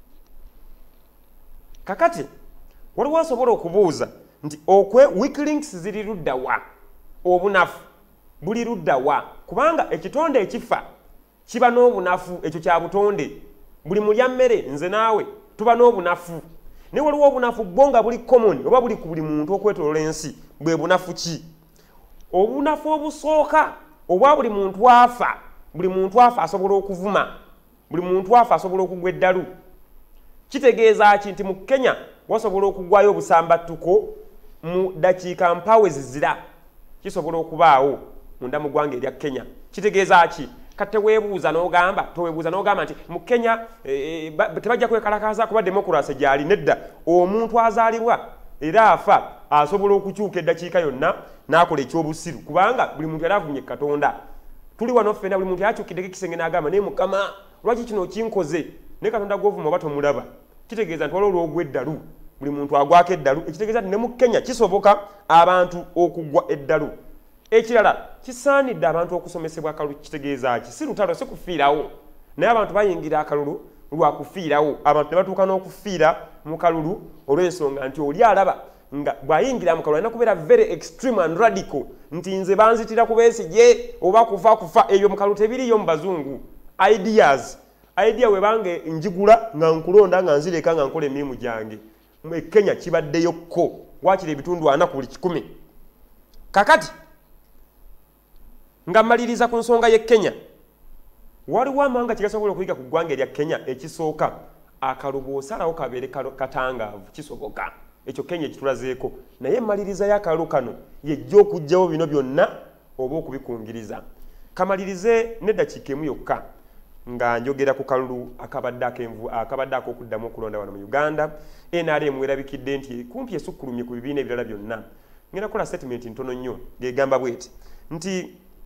kakati waliwo asobola okubuuza nti okwe wikilinks ziri ludda wa obunafu buli ludda wa kubanga ekitonde ekifa kiba n'obunafu ekyo kya butonde buli mulya mmere nze naawe tuba n'obunafu naye waliwo obunafu bwo nga buli common oba buli ku buli muntu okwetolola ensi bwe bunafu ki obunafu obusooka obwa buli muntu afa buli muntu afa asobola okuvuma buli muntu afa asobola okugwa eddalu kitegeeza ki nti mu Kenya wasobola okugwayo obusambattuko mu dakiika mpawe zizira kisobola okubaawo munda mu ggwanga erya Kenya kitegeeza ki kate weebuuza n'ogamba toweebuuza n'ogamba nti mu Kenya e, ba, tebajja kwekalakaza kuba demokrasi gyali nedda omuntu azaalibwa era afa asobola okukyuka eddakiika yonna n'akola ekyobusiru kubanga buli muntu yali avumye Katonda tuli wano ffenna buli muntu yakyukiddeko ekisenge n'agamba naye Mukama lwaki kino kinkoze naye Katonda gw'ovuma oba tomulaba kitegeeza nti waliwo olw'ogwa eddalu buli muntu agwako eddalu ekitegeeza nti ne mu Kenya kisoboka abantu okugwa eddalu ekirala kisaanidde abantu okusomesebwa akalulu kitegeeza ki si lutalo si kufiirawo naye abantu bayingira akalulu lwa kufiirawo abantu ne batuuka n'okufiira mu kalulu olw'ensonga nti oli alaba nga bw'ayingira mu kalulu alina kubeera very extreme and radical nti nze banzitira ku besigye oba kufa kufa ebyo mu kalulu tebiriyo mu bazungu ideas idea webange njigula nga nkulonda nga nzireka nga nkola emirimu gyange mu Kenya kibaddeyo ko wakiri ebitundu ana ku buli kikumi kakati nga maliriza ku nsonga ye Kenya waliwo amawanga kigasobola okuyiga ku ggwanga erya Kenya ekisooka akalubu osalawo kabeere katangaavu kisoboka ekyo Kenya ekitulazeeko naye maliriza y'akalulu kano yejja okugyawo bino byonna oba okubikungiriza kamalirize n'eddakiika emu yokka nga njogera ku kalulu akabadde akenvu akabadde ak'okuddamu okulonda wano mu Uganda N R M erabikidde nti kumpi esukkulumye ku bibiina ebirala byonna ngenda kukola statement ntono nnyo ng'egamba bweti nti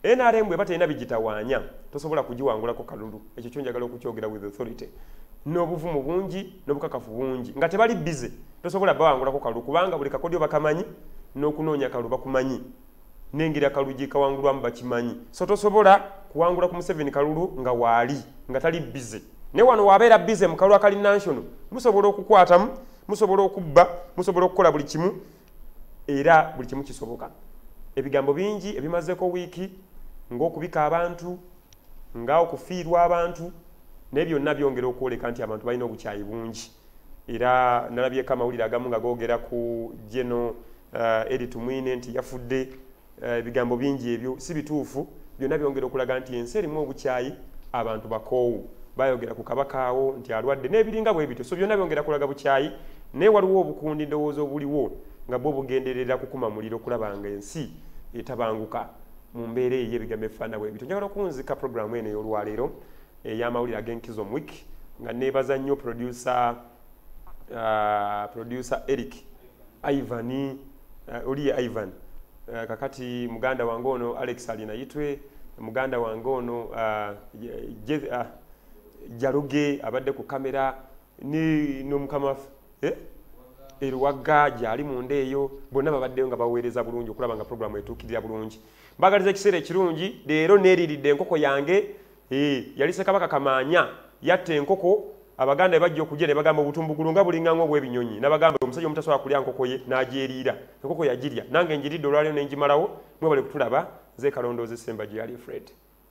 N R M bwe batalina bigitawaanya tosobola kugiwangulako kalulu. Ekyo kyonjagala okukyogera with authority. N'obuvumu bungi n'obukakafu bungi nga tebali busy tosobola bawangulako kalulu kubanga buli kakodyo bakamanyi n'okunoonya kalulu bakumanyi n'engira kalulu gikawangulwamu bakimanyi. So tosobola kuwangula ku Museveni kalulu nga waali nga tali busy. Ne wano wabeera busy mu kalulu akali national musobola okukwatamu, musobola okubba, musobola okukola buli kimu era buli kimu kisoboka. Ebigambo bingi ebimazeko wiiki ng'okubika abantu nga okufiirwa abantu n'ebyo byonna byongera okwoleka nti abantu balina obukyayi bungi. Era nalabyeko amawulire agamu nga googera ku General uh, Edith Mwine nti yafudde. Ebigambo uh, bingi ebyo si bituufu, byonna byongera okulaga nti ensi erimu obukyayi, abantu bakoowu. Bayogera ku kabaka awo nti alwadde n'ebiringa bwe bityo. So byonna byongera kulaga bukyayi, naye waliwo obukundi ndowooza obuliwo nga bwo bugenderera kukuma muliro kulaba nga ensi etabanguka mu mbeera ey'ebigambo ebifaanana bwe bityo. Njagala okunzika programu eno ey'olwaleero ey'amawulire ag'enkizo mu week nga neebaza nnyo producer uh, producer Eric Ivan uh, oliye Ivan uh, kakati muganda wange ono Alex alina yitwe muganda wange ono uh, uh, Jaruge abadde ku kamera ni n'omukama eh Eruwaga gyali munda eyo bonna babaddeyo nga baweereza bulungi okulaba nga programu etuukirira bulungi. Mbagaliza ekiseera ekirungi leero neeriridde enkoko yange eh yali Ssekabaka Kamaanya yatta enkoko abaganda bajja okujja ne bagamba obutumbugulu nga bulingango bw'ebinyonyi n'abagamba omusajja omutasobola kulya nkoko ye n'agyeriira enkoko yagirya nange njiridde olwaleero ne njimalawo mwebale kutulaba nze Kalondoozi Semba gye yali Fred.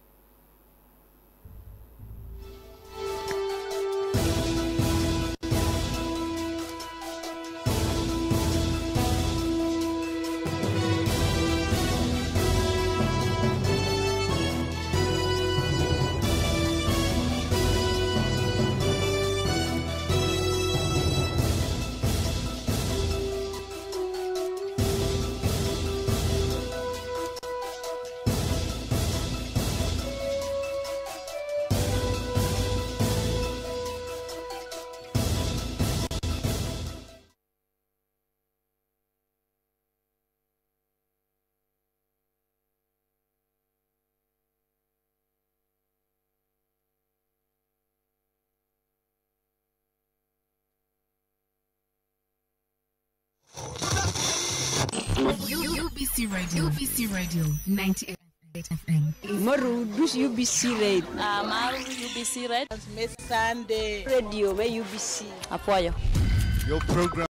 U B C Radio, U B C Radio, ninety-eight F M. Moru dus U B C Radio. Amaru U B C Radio. Sunday radio me U B C. Apoyo. Your program.